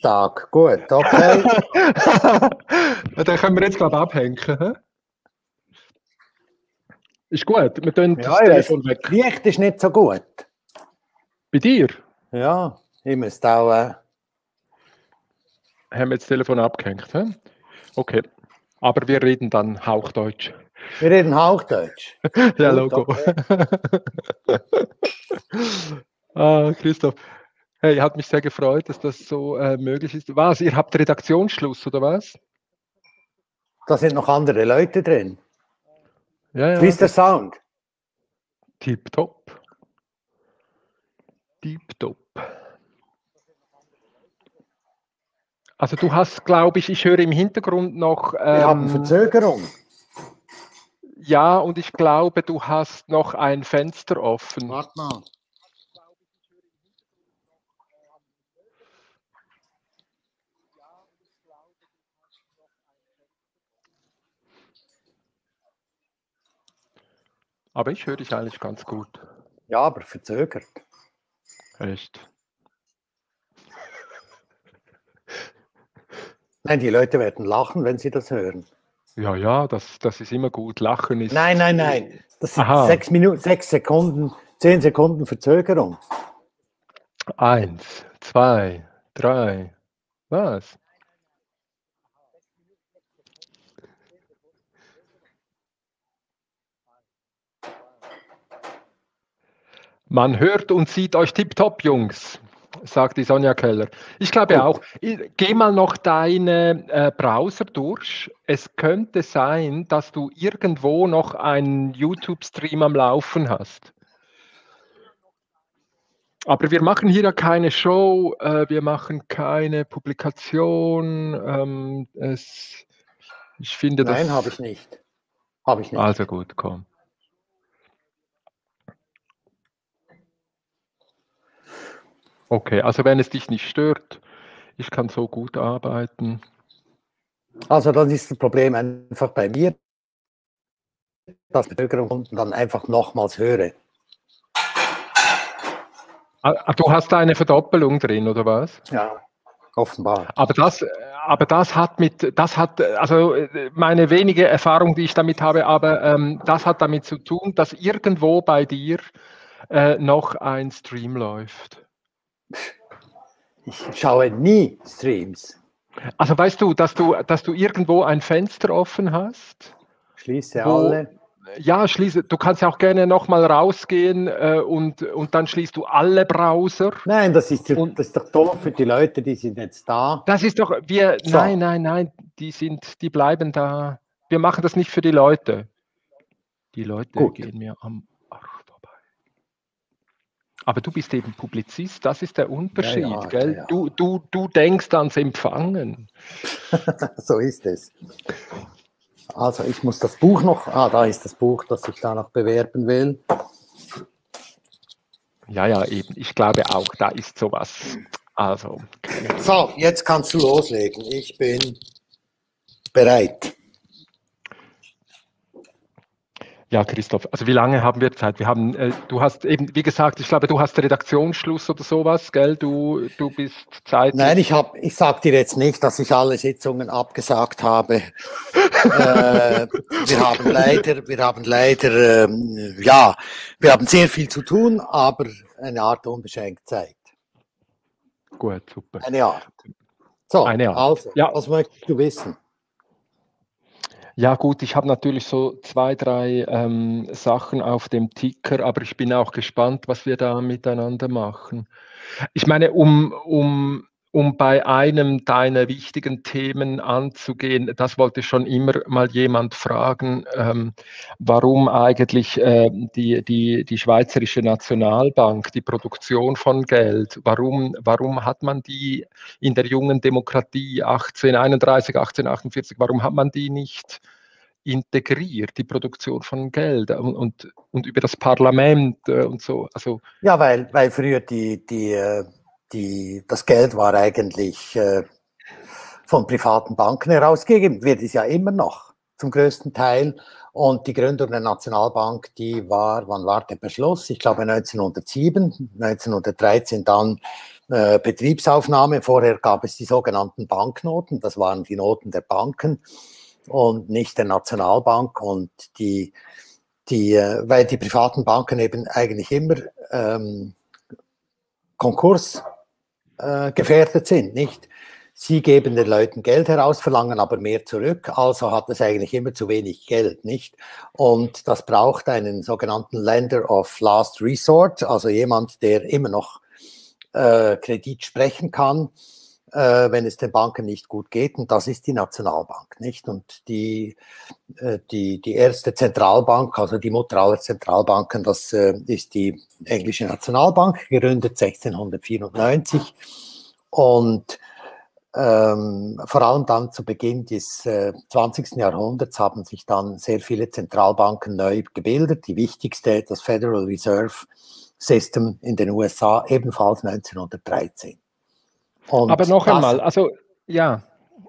stark. Gut, okay. Dann können wir jetzt, glaube ich, abhängen. He? Ist gut, wir tun das Telefon weg. Das Licht ist nicht so gut. Bei dir? Ja, ich müsste auch... Haben wir jetzt das Telefon abgehängt? He? Okay, aber wir reden dann Hauchdeutsch. Wir reden Hauchdeutsch. Ja, Gut, Logo. Okay. Christoph. Hey, hat mich sehr gefreut, dass das so möglich ist. Was? Ihr habt Redaktionsschluss, oder was? Da sind noch andere Leute drin. Ja, Wie ist der Sound? Tipptopp. Tipptopp. Also du hast, glaube ich höre im Hintergrund noch... Wir haben Verzögerung. Ja, und ich glaube, du hast noch ein Fenster offen. Warte mal. Aber ich höre dich eigentlich ganz gut. Ja, aber verzögert. Echt? Nein, die Leute werden lachen, wenn sie das hören. Ja, das ist immer gut. Lachen ist... Nein. Das sind 6 Sekunden, 10 Sekunden Verzögerung. 1, 2, 3. Was? Man hört und sieht euch tipptopp, Jungs, sagt die Sonja Keller. Ich glaube auch. Geh mal noch deine Browser durch. Es könnte sein, dass du irgendwo noch einen YouTube-Stream am Laufen hast. Aber wir machen hier ja keine Show, wir machen keine Publikation. Ich finde das... Nein, habe ich nicht. Habe ich nicht. Also gut, komm. Okay, also wenn es dich nicht stört, ich kann so gut arbeiten. Also dann ist das Problem einfach bei mir, dass Verzögerung kommt und dann einfach nochmals höre. Du hast da eine Verdoppelung drin, oder was? Ja, offenbar. Aber das hat also meine wenige Erfahrung, die ich damit habe, aber das hat damit zu tun, dass irgendwo bei dir noch ein Stream läuft. Ich schaue nie Streams. Also weißt du, dass du irgendwo ein Fenster offen hast? Schließe alle. Ja, du kannst ja auch gerne nochmal rausgehen und dann schließt du alle Browser. Nein, das ist doch doof für die Leute, die sind jetzt da. Das ist doch, So. Nein, die bleiben da. Wir machen das nicht für die Leute. Die Leute gehen mir am Arsch vorbei. Aber du bist eben Publizist, das ist der Unterschied, Ja, gell? ja. Du denkst ans Empfangen. So ist es. Also ich muss das Buch noch, da ist das Buch, das ich da noch bewerben will. Ja, eben. Ich glaube auch, da ist sowas. Also. So, jetzt kannst du loslegen. Ich bin bereit. Ja, Christoph, also wie lange haben wir Zeit? Du hast eben, wie gesagt, ich glaube, du hast Redaktionsschluss oder sowas, gell? Du bist zeitlich... Nein, ich sage dir jetzt nicht, dass ich alle Sitzungen abgesagt habe. Wir haben sehr viel zu tun, aber eine Art unbeschränkt Zeit. Gut, super. Eine Art. So, eine Art. Also, ja. Was möchtest du wissen? Ja gut, ich habe natürlich so 2, 3 Sachen auf dem Ticker, aber ich bin auch gespannt, was wir da miteinander machen. Ich meine, um bei einem deiner wichtigen Themen anzugehen, das wollte schon immer mal jemand fragen, warum eigentlich die Schweizerische Nationalbank, die Produktion von Geld, warum hat man die in der jungen Demokratie 1831, 1848, warum hat man die nicht integriert, die Produktion von Geld und über das Parlament und so? Also, ja, weil früher das Geld war eigentlich von privaten Banken herausgegeben, wird es ja immer noch zum größten Teil. Und die Gründung der Nationalbank, wann war der Beschluss? Ich glaube 1907, 1913 dann Betriebsaufnahme. Vorher gab es die sogenannten Banknoten, das waren die Noten der Banken und nicht der Nationalbank. Und weil die privaten Banken eben eigentlich immer Konkurs gefährdet sind, nicht? Sie geben den Leuten Geld heraus, verlangen aber mehr zurück, also hat es eigentlich immer zu wenig Geld, nicht? Und das braucht einen sogenannten Lender of Last Resort, also jemand, der immer noch Kredit sprechen kann, wenn es den Banken nicht gut geht, und das ist die Nationalbank, nicht? Und die erste Zentralbank, also die Mutter aller Zentralbanken, das ist die englische Nationalbank, gegründet 1694 und vor allem dann zu Beginn des 20. Jahrhunderts haben sich dann sehr viele Zentralbanken neu gebildet. Die wichtigste, das Federal Reserve System in den USA, ebenfalls 1913. Und aber noch einmal, also ja,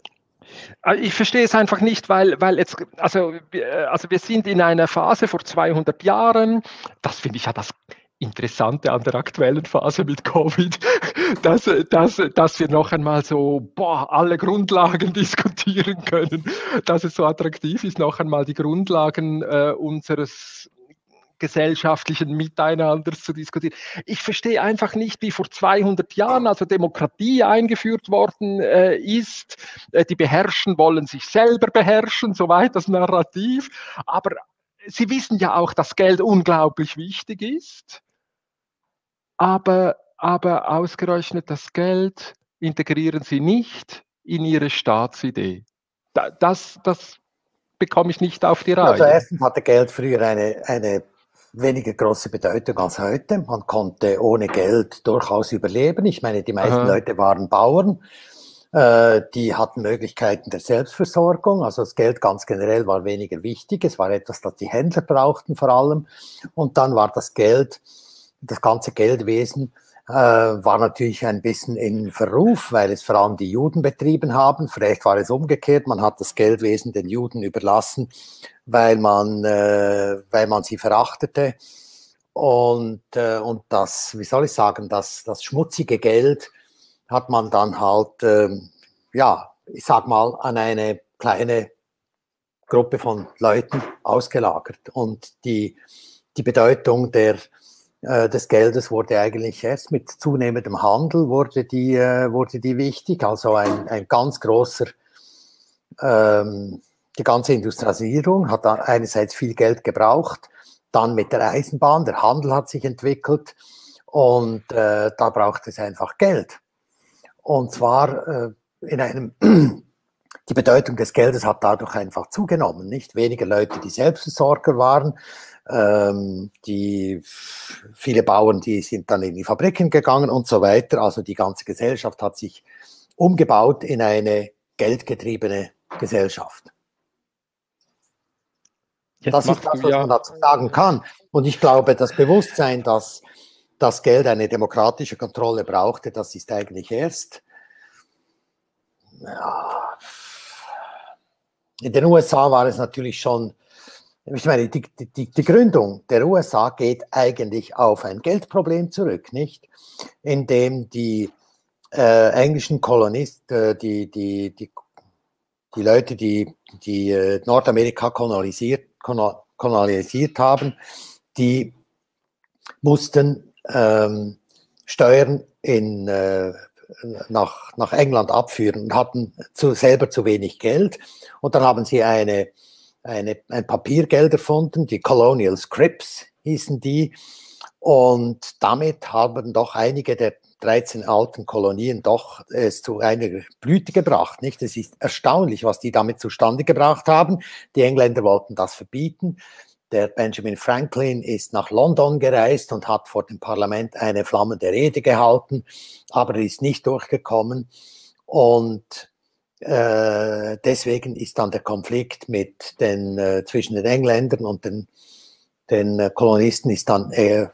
ich verstehe es einfach nicht, weil jetzt, also wir sind in einer Phase vor 200 Jahren, das finde ich ja das Interessante an der aktuellen Phase mit Covid, dass wir noch einmal so alle Grundlagen diskutieren können, dass es so attraktiv ist, noch einmal die Grundlagen unseres gesellschaftlichen Miteinanders zu diskutieren. Ich verstehe einfach nicht, wie vor 200 Jahren, also Demokratie eingeführt worden ist. Die beherrschen wollen sich selber beherrschen, soweit das Narrativ. Aber sie wissen ja auch, dass Geld unglaublich wichtig ist. Aber ausgerechnet das Geld integrieren sie nicht in ihre Staatsidee. Das bekomme ich nicht auf die Reihe. Also erstens hatte Geld früher eine weniger große Bedeutung als heute. Man konnte ohne Geld durchaus überleben. Ich meine, die meisten Leute waren Bauern. Die hatten Möglichkeiten der Selbstversorgung. Also das Geld ganz generell war weniger wichtig. Es war etwas, das die Händler brauchten vor allem. Und dann war das Geld, das ganze Geldwesen, war natürlich ein bisschen in Verruf, weil es vor allem die Juden betrieben haben. Vielleicht war es umgekehrt, man hat das Geldwesen den Juden überlassen, weil man sie verachtete. Und das, wie soll ich sagen, das schmutzige Geld hat man dann halt, ich sag mal, an eine kleine Gruppe von Leuten ausgelagert. Und die Bedeutung des Geldes wurde eigentlich erst mit zunehmendem Handel wurde die wichtig. Also ein ganz großer, die ganze Industrialisierung hat einerseits viel Geld gebraucht, dann mit der Eisenbahn, der Handel hat sich entwickelt und da braucht es einfach Geld. Und zwar die Bedeutung des Geldes hat dadurch einfach zugenommen. Nicht weniger Leute, die Selbstversorger waren, viele Bauern, die sind dann in die Fabriken gegangen und so weiter. Also die ganze Gesellschaft hat sich umgebaut in eine geldgetriebene Gesellschaft. Das ist das, was man dazu sagen kann. Und ich glaube, das Bewusstsein, dass das Geld eine demokratische Kontrolle brauchte, das ist eigentlich erst in den USA war es natürlich schon. Ich meine, die Gründung der USA geht eigentlich auf ein Geldproblem zurück, nicht? Indem die englischen Kolonisten, die Leute, die Nordamerika kolonialisiert haben, die mussten Steuern nach England abführen und hatten selber zu wenig Geld. Und dann haben sie ein Papiergeld erfunden, die Colonial Scrips hießen die. Und damit haben doch einige der 13 alten Kolonien doch es zu einer Blüte gebracht. Nicht? Es ist erstaunlich, was die damit zustande gebracht haben. Die Engländer wollten das verbieten. Der Benjamin Franklin ist nach London gereist und hat vor dem Parlament eine flammende Rede gehalten, aber er ist nicht durchgekommen. Und deswegen ist dann der Konflikt zwischen den Engländern und den Kolonisten ist dann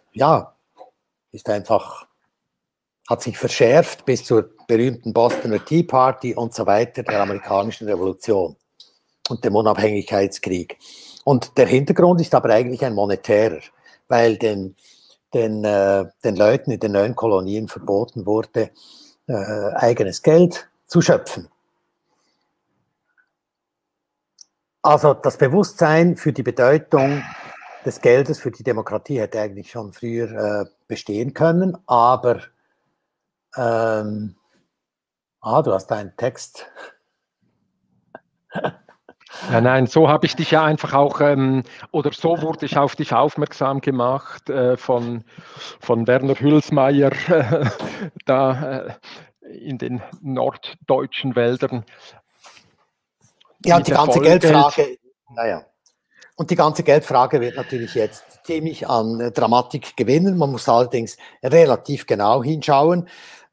hat sich verschärft bis zur berühmten Bostoner Tea Party und so weiter, der amerikanischen Revolution und dem Unabhängigkeitskrieg. Und der Hintergrund ist aber eigentlich ein monetärer, weil den den Leuten in den neuen Kolonien verboten wurde, eigenes Geld zu schöpfen. Also das Bewusstsein für die Bedeutung des Geldes für die Demokratie hätte eigentlich schon früher bestehen können, aber du hast einen Text. Ja, nein, so habe ich dich ja einfach auch, oder so wurde ich auf dich aufmerksam gemacht von Werner Hülsmeyer da in den norddeutschen Wäldern. Ja, und die ganze Geldfrage, naja. Und die ganze Geldfrage wird natürlich jetzt ziemlich an Dramatik gewinnen. Man muss allerdings relativ genau hinschauen.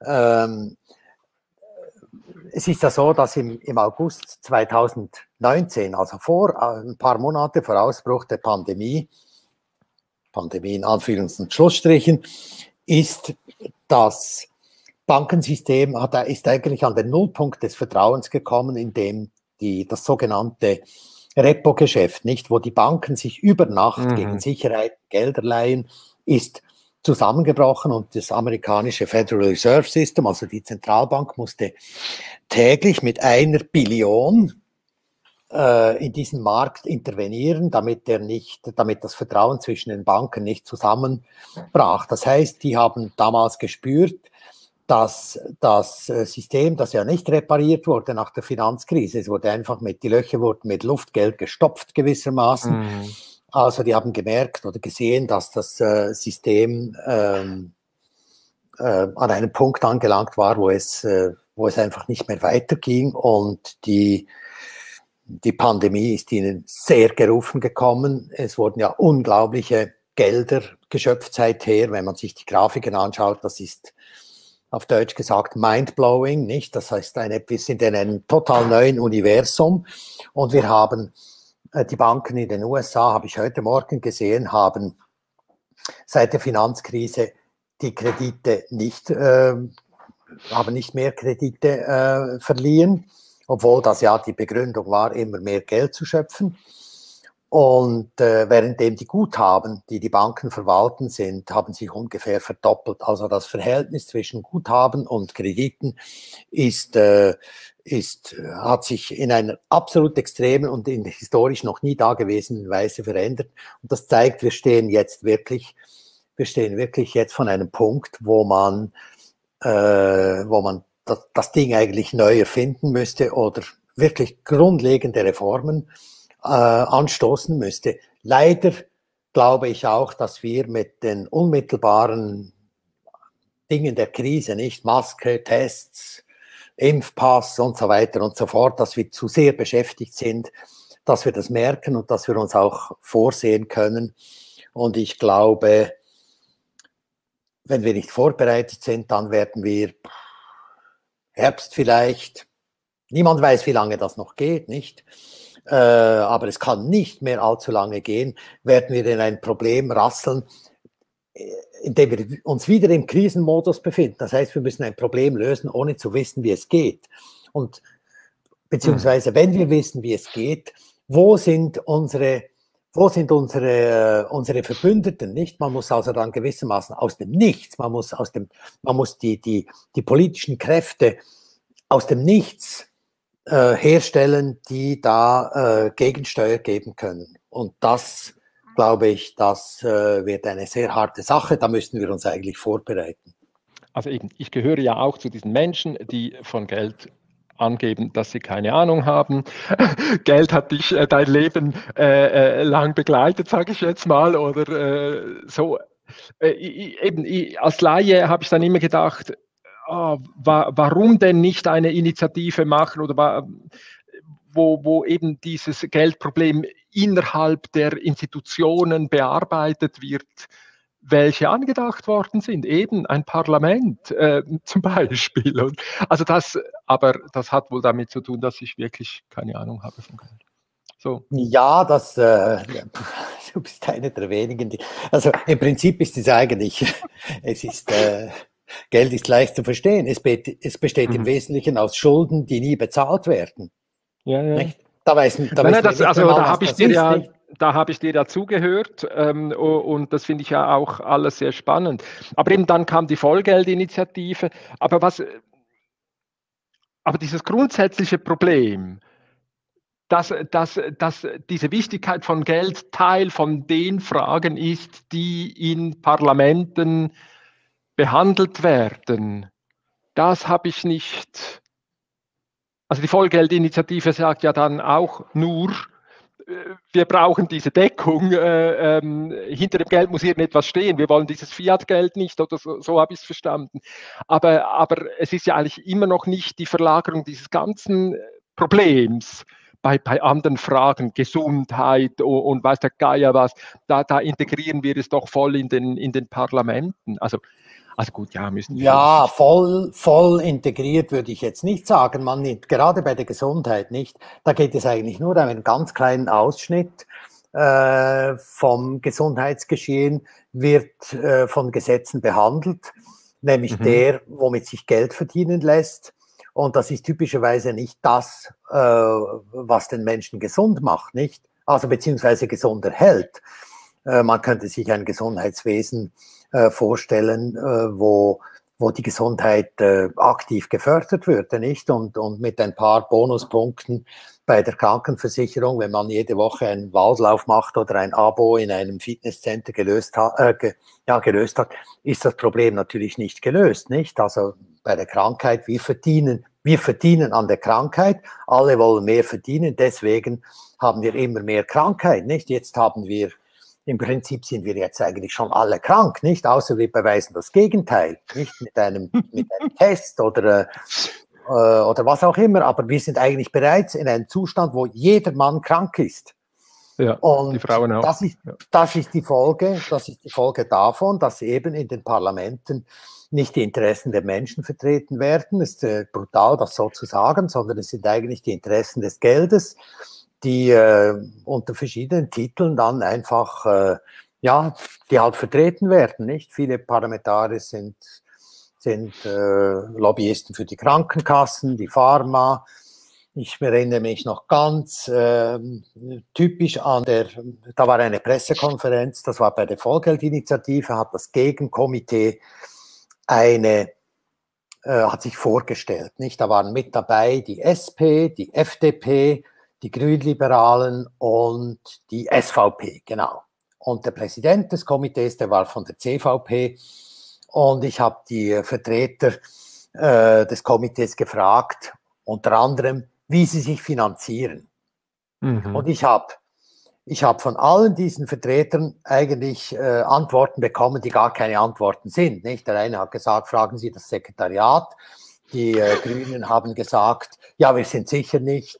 Es ist ja so, dass im August 2019, also vor ein paar Monate vor Ausbruch der Pandemie in Anführungs- und Schlussstrichen, ist das Bankensystem ist eigentlich an den Nullpunkt des Vertrauens gekommen, in dem das sogenannte Repo-Geschäft, nicht, wo die Banken sich über Nacht gegen Sicherheit Gelder leihen, ist zusammengebrochen und das amerikanische Federal Reserve System, also die Zentralbank, musste täglich mit 1 Billion in diesen Markt intervenieren, damit das Vertrauen zwischen den Banken nicht zusammenbrach. Das heißt, die haben damals gespürt, dass das System, das ja nicht repariert wurde nach der Finanzkrise, es wurde einfach die Löcher wurden mit Luftgeld gestopft gewissermaßen. Also die haben gemerkt oder gesehen, dass das System an einem Punkt angelangt war, wo es einfach nicht mehr weiterging, und die Pandemie ist ihnen sehr gerufen gekommen. Es wurden ja unglaubliche Gelder geschöpft seither, wenn man sich die Grafiken anschaut. Das ist auf Deutsch gesagt mindblowing, nicht? Das heißt, wir sind in einem total neuen Universum, und wir haben die Banken in den USA, habe ich heute Morgen gesehen, haben seit der Finanzkrise die Kredite haben nicht mehr Kredite verliehen, obwohl das ja die Begründung war, immer mehr Geld zu schöpfen. Und währenddem die Guthaben, die die Banken verwalten, haben sich ungefähr verdoppelt. Also das Verhältnis zwischen Guthaben und Krediten hat sich in einer absolut extremen und in historisch noch nie dagewesenen Weise verändert. Und das zeigt, wir stehen wirklich jetzt von einem Punkt, wo man das Ding eigentlich neu erfinden müsste oder wirklich grundlegende Reformen anstoßen müsste. Leider glaube ich auch, dass wir mit den unmittelbaren Dingen der Krise, nicht Maske, Tests, Impfpass und so weiter und so fort, dass wir zu sehr beschäftigt sind, dass wir das merken und dass wir uns auch vorsehen können. Und ich glaube, wenn wir nicht vorbereitet sind, dann werden wir Herbst vielleicht, niemand weiß, wie lange das noch geht, nicht? Aber es kann nicht mehr allzu lange gehen, werden wir in ein Problem rasseln, in dem wir uns wieder im Krisenmodus befinden. Das heißt, wir müssen ein Problem lösen, ohne zu wissen, wie es geht. Und beziehungsweise, wenn wir wissen, wie es geht, wo sind unsere Verbündeten, nicht? Man muss also dann gewissermaßen aus dem Nichts, man muss die politischen Kräfte aus dem Nichts herstellen, die da Gegensteuer geben können. Und das, glaube ich, das wird eine sehr harte Sache. Da müssen wir uns eigentlich vorbereiten. Also eben, ich gehöre ja auch zu diesen Menschen, die von Geld angeben, dass sie keine Ahnung haben. Geld hat dich dein Leben lang begleitet, sage ich jetzt mal, oder so. Als Laie habe ich dann immer gedacht, warum denn nicht eine Initiative machen, oder wo eben dieses Geldproblem innerhalb der Institutionen bearbeitet wird, welche angedacht worden sind, eben ein Parlament zum Beispiel. Und also aber das hat wohl damit zu tun, dass ich wirklich keine Ahnung habe von Geld. So. Ja, du bist einer der wenigen, also im Prinzip ist es eigentlich, Geld ist leicht zu verstehen. Es besteht im Wesentlichen aus Schulden, die nie bezahlt werden. Ja, ja. Nicht? Da habe ich dir ja, da habe ich dir dazugehört und das finde ich ja auch alles sehr spannend. Aber eben dann kam die Vollgeldinitiative. Aber dieses grundsätzliche Problem, dass diese Wichtigkeit von Geld Teil von den Fragen ist, die in Parlamenten behandelt werden, das habe ich nicht. Also die Vollgeldinitiative sagt ja dann auch nur, wir brauchen diese Deckung, hinter dem Geld muss irgendetwas stehen, wir wollen dieses Fiat-Geld nicht, oder so habe ich es verstanden. Aber es ist ja eigentlich immer noch nicht die Verlagerung dieses ganzen Problems bei anderen Fragen, Gesundheit und weiß der Geier was, da integrieren wir es doch voll in den Parlamenten. Also gut, ja, müssen wir Ja, vielleicht. voll integriert würde ich jetzt nicht sagen. Man nimmt gerade bei der Gesundheit nicht. Da geht es eigentlich nur um einen ganz kleinen Ausschnitt vom Gesundheitsgeschehen, wird von Gesetzen behandelt, nämlich der, womit sich Geld verdienen lässt. Und das ist typischerweise nicht das, was den Menschen gesund macht, nicht? Also beziehungsweise gesund erhält. Man könnte sich ein Gesundheitswesen vorstellen, wo die Gesundheit aktiv gefördert würde, nicht? Und mit ein paar Bonuspunkten bei der Krankenversicherung, wenn man jede Woche einen Waldlauf macht oder ein Abo in einem Fitnesscenter gelöst hat, ist das Problem natürlich nicht gelöst, nicht? Also bei der Krankheit, wir verdienen an der Krankheit, alle wollen mehr verdienen, deswegen haben wir immer mehr Krankheit, nicht? Jetzt haben wir im Prinzip sind wir jetzt eigentlich schon alle krank, nicht? Außer wir beweisen das Gegenteil, nicht mit einem Test oder was auch immer. Aber wir sind eigentlich bereits in einem Zustand, wo jeder Mann krank ist. Ja, und die Frauen auch. Das ist die Folge davon, dass eben in den Parlamenten nicht die Interessen der Menschen vertreten werden. Es ist brutal, das so zu sagen, sondern es sind eigentlich die Interessen des Geldes, die unter verschiedenen Titeln dann einfach, die halt vertreten werden, nicht? Viele Parlamentarier sind Lobbyisten für die Krankenkassen, die Pharma. Ich erinnere mich noch ganz typisch da war eine Pressekonferenz, das war bei der Vollgeldinitiative, hat das Gegenkomitee hat sich vorgestellt, nicht? Da waren mit dabei die SP, die FDP, die Grünliberalen und die SVP, genau. Und der Präsident des Komitees, der war von der CVP. Und ich habe die Vertreter des Komitees gefragt, unter anderem, wie sie sich finanzieren. Und ich habe von allen diesen Vertretern eigentlich Antworten bekommen, die gar keine Antworten sind, nicht? Der eine hat gesagt, fragen Sie das Sekretariat. Die Grünen haben gesagt, ja, wir sind sicher nicht,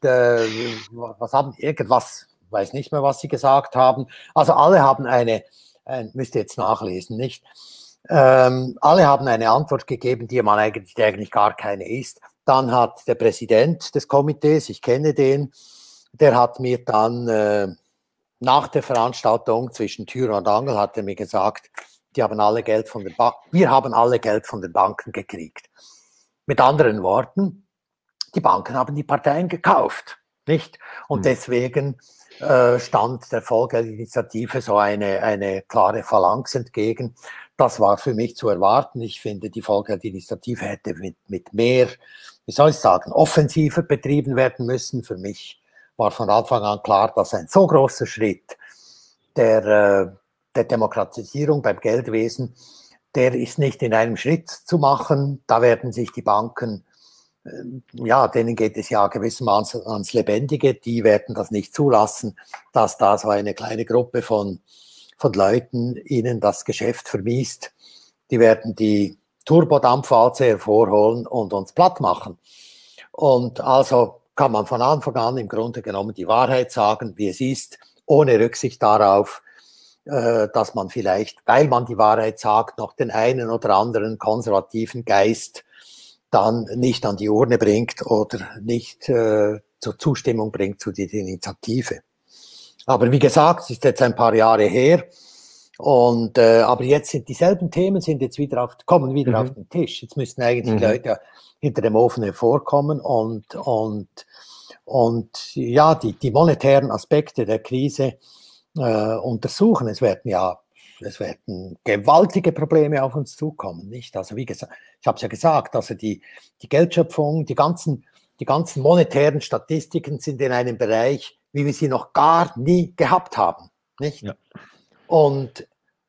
irgendwas, weiß nicht mehr, was sie gesagt haben. Also alle haben müsst ihr jetzt nachlesen, nicht? Alle haben eine Antwort gegeben, die eigentlich gar keine ist. Dann hat der Präsident des Komitees, ich kenne den, der hat mir dann nach der Veranstaltung zwischen Tür und Angel hat er mir gesagt, wir haben alle Geld von den Banken gekriegt. Mit anderen Worten, die Banken haben die Parteien gekauft, nicht? Und deswegen stand der Vollgeldinitiative so eine klare Phalanx entgegen. Das war für mich zu erwarten. Ich finde, die Vollgeldinitiative hätte mit mehr, wie soll ich sagen, offensiver betrieben werden müssen. Für mich war von Anfang an klar, dass ein so großer Schritt der Demokratisierung beim Geldwesen, der ist nicht in einem Schritt zu machen. Da werden sich die Banken, denen geht es ja gewissermaßen ans Lebendige, die werden das nicht zulassen, dass da so eine kleine Gruppe von Leuten ihnen das Geschäft vermiest. Die werden die Turbodampfwalze hervorholen und uns platt machen. Und also kann man von Anfang an im Grunde genommen die Wahrheit sagen, wie es ist, ohne Rücksicht darauf, dass man vielleicht, weil man die Wahrheit sagt, noch den einen oder anderen konservativen Geist dann nicht an die Urne bringt oder nicht zur Zustimmung bringt zu dieser Initiative. Aber wie gesagt, es ist jetzt ein paar Jahre her und aber jetzt sind dieselben Themen kommen wieder auf den Tisch. Jetzt müssten eigentlich die Leute hinter dem Ofen hervorkommen und ja, die monetären Aspekte der Krise, untersuchen. Es werden gewaltige Probleme auf uns zukommen, nicht? Also wie gesagt, ich habe es ja gesagt, also die Geldschöpfung, die ganzen monetären Statistiken sind in einem Bereich, wie wir sie noch gar nie gehabt haben, nicht? Ja. Und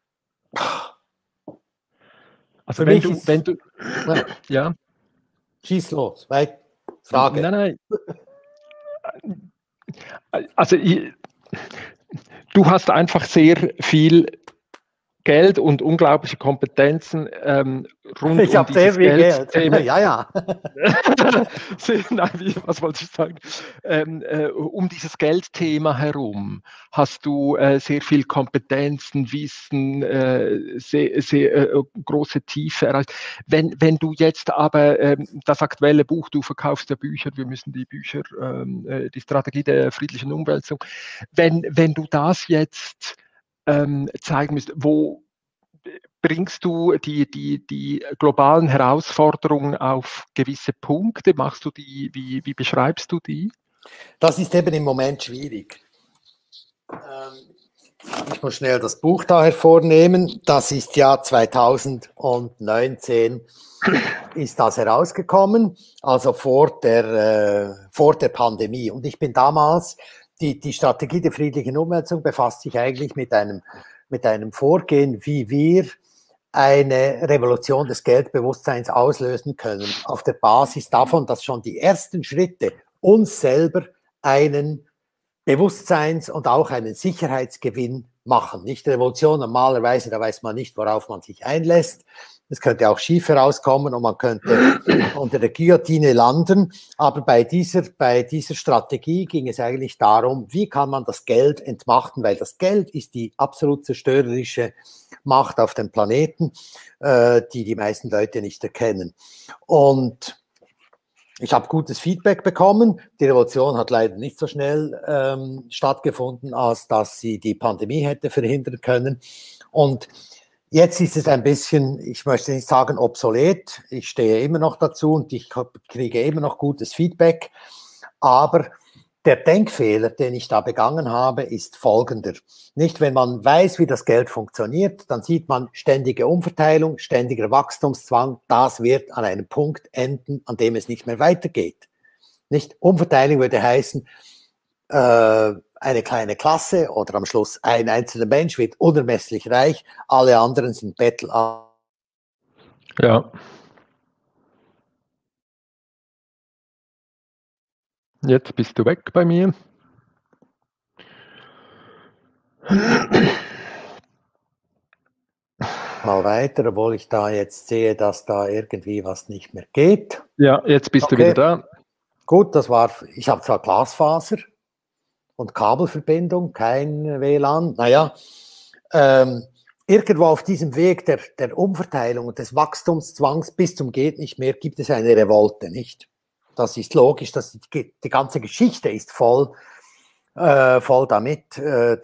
also wenn du, ja. Schieß los, Frage. Nein. Also du hast einfach sehr viel Geld und unglaubliche Kompetenzen rund ich um dieses Geldthema. Ja. Nein, was wollte ich sagen? Um dieses Geldthema herum hast du sehr viel Kompetenzen, Wissen, sehr große Tiefe erreicht. Wenn du jetzt aber das aktuelle Buch, du verkaufst ja Bücher, wir müssen die Bücher, die Strategie der friedlichen Umwälzung, wenn du das jetzt zeigen müsst, wo bringst du die globalen Herausforderungen auf gewisse Punkte? Machst du die, wie beschreibst du die? Das ist eben im Moment schwierig. Ich muss schnell das Buch da hervornehmen. Das ist ja 2019 ist das herausgekommen, also vor der Pandemie. Und ich bin damals, die Strategie der friedlichen Umwälzung befasst sich eigentlich mit einem Vorgehen, wie wir eine Revolution des Geldbewusstseins auslösen können, auf der Basis davon, dass schon die ersten Schritte uns selber einen Bewusstseins- und auch einen Sicherheitsgewinn machen. Nicht Revolution normalerweise, da weiß man nicht, worauf man sich einlässt. Es könnte auch schief herauskommen und man könnte unter der Guillotine landen. Aber bei dieser Strategie ging es eigentlich darum, wie kann man das Geld entmachten, weil das Geld ist die absolut zerstörerische Macht auf dem Planeten, die meisten Leute nicht erkennen. Und ich habe gutes Feedback bekommen. Die Revolution hat leider nicht so schnell stattgefunden, als dass sie die Pandemie hätte verhindern können. Und jetzt ist es ein bisschen, ich möchte nicht sagen obsolet, ich stehe immer noch dazu und ich kriege immer noch gutes Feedback, aber der Denkfehler, den ich da begangen habe, ist folgender. Nicht, wenn man weiß, wie das Geld funktioniert, dann sieht man ständige Umverteilung, ständiger Wachstumszwang. Das wird an einem Punkt enden, an dem es nicht mehr weitergeht. Nicht? Umverteilung würde heißen, eine kleine Klasse oder am Schluss ein einzelner Mensch wird unermesslich reich, alle anderen sind Bettler. Ja. Jetzt bist du weg bei mir. Mal weiter, obwohl ich da jetzt sehe, dass da irgendwie was nicht mehr geht. Ja, jetzt bist du wieder da. Gut, ich habe zwar Glasfaser und Kabelverbindung, kein WLAN. Naja, irgendwo auf diesem Weg der Umverteilung und des Wachstumszwangs bis zum geht nicht mehr, gibt es eine Revolte, nicht? Das ist logisch, die ganze Geschichte ist voll damit.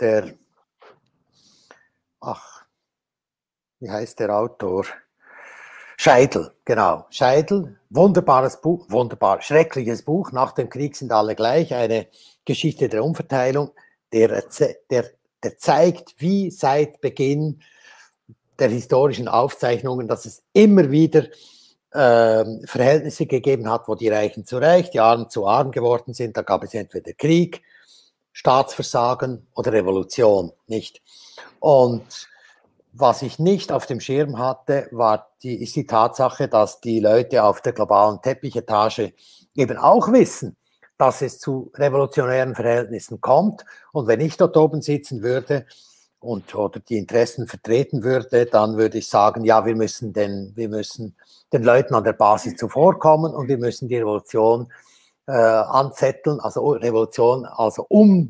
Wie heißt der Autor? Scheidel, genau. Scheidel, wunderbares Buch, schreckliches Buch. Nach dem Krieg sind alle gleich. Eine Geschichte der Umverteilung, der zeigt, wie seit Beginn der historischen Aufzeichnungen, dass es immer wieder Verhältnisse gegeben hat, wo die Reichen zu reich, die Armen zu arm geworden sind. Da gab es entweder Krieg, Staatsversagen oder Revolution, nicht? Und was ich nicht auf dem Schirm hatte, ist die Tatsache, dass die Leute auf der globalen Teppichetage eben auch wissen, dass es zu revolutionären Verhältnissen kommt. Und wenn ich dort oben sitzen würde oder die Interessen vertreten würde, dann würde ich sagen, ja, wir müssen den Leuten an der Basis zuvorkommen und wir müssen die Revolution anzetteln, also Revolution, also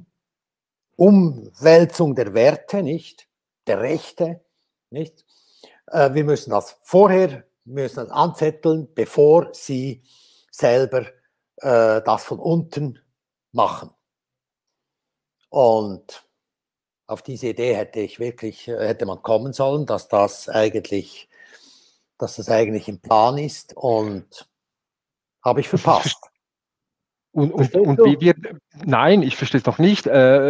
Umwälzung der Werte, nicht der Rechte, nicht? Wir müssen das anzetteln, bevor sie selber das von unten machen. Und auf diese Idee hätte man kommen sollen, dass das eigentlich im Plan ist, und habe ich verpasst. Verstehst wie du? wird, nein, ich verstehe es noch nicht.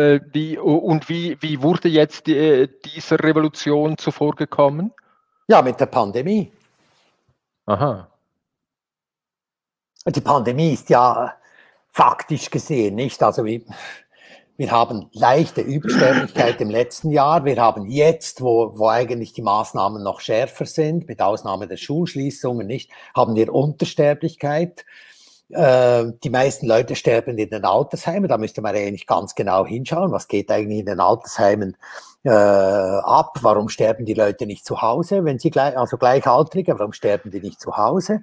Wie wurde jetzt dieser Revolution zuvor gekommen? Ja, mit der Pandemie. Aha. Die Pandemie ist ja faktisch gesehen nicht, also wir haben leichte Übersterblichkeit im letzten Jahr. Wir haben jetzt, wo eigentlich die Maßnahmen noch schärfer sind, mit Ausnahme der Schulschließungen nicht, haben wir Untersterblichkeit. Die meisten Leute sterben in den Altersheimen. Da müsste man eigentlich ganz genau hinschauen, was geht eigentlich in den Altersheimen ab. Warum sterben die Leute nicht zu Hause, wenn sie Gleichaltrige, warum sterben die nicht zu Hause?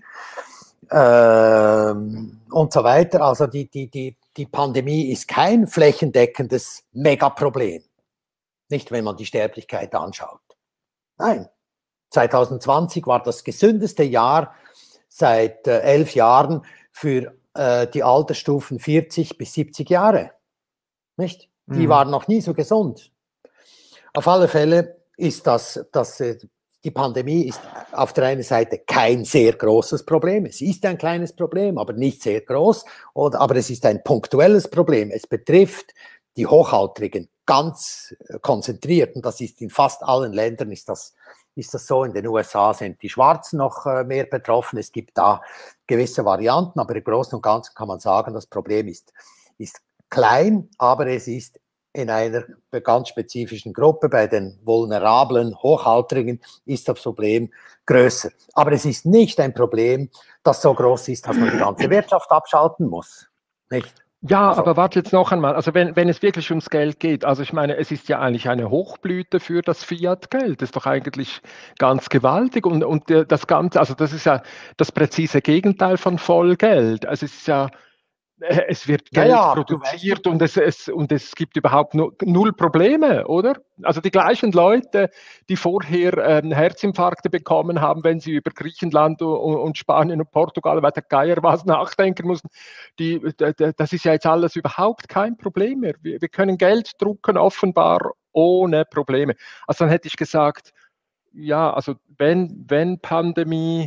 Und so weiter. Also die Pandemie ist kein flächendeckendes Megaproblem. Nicht, wenn man die Sterblichkeit anschaut. Nein. 2020 war das gesündeste Jahr seit 11 Jahren für die Altersstufen 40 bis 70 Jahre. Nicht? Die waren noch nie so gesund. Auf alle Fälle ist die Pandemie ist auf der einen Seite kein sehr großes Problem. Es ist ein kleines Problem, aber nicht sehr groß. Aber es ist ein punktuelles Problem. Es betrifft die Hochaltrigen ganz konzentriert. Und das ist in fast allen Ländern ist das so. In den USA sind die Schwarzen noch mehr betroffen. Es gibt da gewisse Varianten, aber im Großen und Ganzen kann man sagen, das Problem ist klein, aber es ist in einer ganz spezifischen Gruppe, bei den vulnerablen Hochaltrigen, ist das Problem größer. Aber es ist nicht ein Problem, das so groß ist, dass man die ganze Wirtschaft abschalten muss. Nicht? Ja, also, aber warte jetzt noch einmal. Also wenn es wirklich ums Geld geht, also ich meine, es ist ja eigentlich eine Hochblüte für das Fiat-Geld. Das ist doch eigentlich ganz gewaltig. Und das Ganze, also das ist ja das präzise Gegenteil von Vollgeld. Also es ist ja, es wird Geld produziert und es gibt überhaupt null Probleme, oder? Also die gleichen Leute, die vorher Herzinfarkte bekommen haben, wenn sie über Griechenland und Spanien und Portugal, weiter Geier was nachdenken mussten, das ist ja jetzt alles überhaupt kein Problem mehr. Wir können Geld drucken, offenbar ohne Probleme. Also dann hätte ich gesagt, ja, also wenn Pandemie,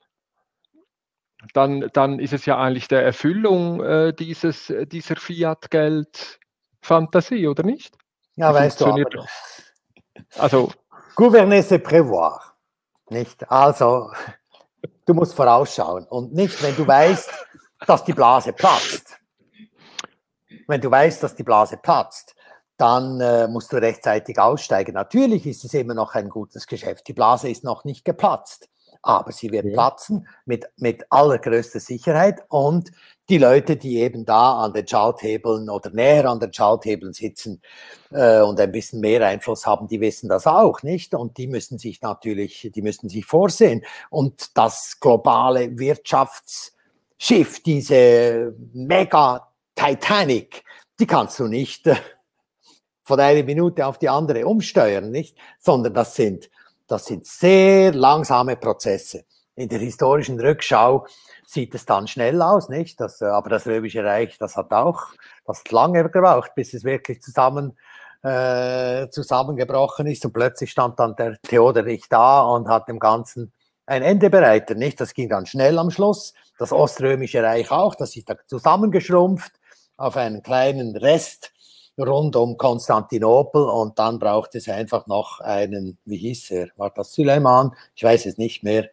dann ist es ja eigentlich der Erfüllung dieser Fiat-Geld-Fantasie, oder nicht? Ja, weißt du, aber also gouverner c'est prévoir, nicht? Also, du musst vorausschauen und nicht, wenn du weißt, dass die Blase platzt. Wenn du weißt, dass die Blase platzt, dann musst du rechtzeitig aussteigen. Natürlich ist es immer noch ein gutes Geschäft. Die Blase ist noch nicht geplatzt. Aber sie wird platzen mit allergrößter Sicherheit und die Leute, die eben da an den Schalthebeln oder näher an den Schalthebeln sitzen und ein bisschen mehr Einfluss haben, die wissen das auch, nicht? Und die müssen sich vorsehen. Und das globale Wirtschaftsschiff, diese Mega-Titanic, die kannst du nicht von einer Minute auf die andere umsteuern, nicht? Sondern das sind sehr langsame Prozesse. In der historischen Rückschau sieht es dann schnell aus, nicht? Aber das Römische Reich, das hat lange gebraucht, bis es wirklich zusammengebrochen ist. Und plötzlich stand dann der Theoderich da und hat dem Ganzen ein Ende bereitet, nicht? Das ging dann schnell am Schluss. Das Oströmische Reich auch, das ist da zusammengeschrumpft auf einen kleinen Rest rund um Konstantinopel und dann braucht es einfach noch einen, wie hieß er, war das Süleyman? Ich weiß es nicht mehr.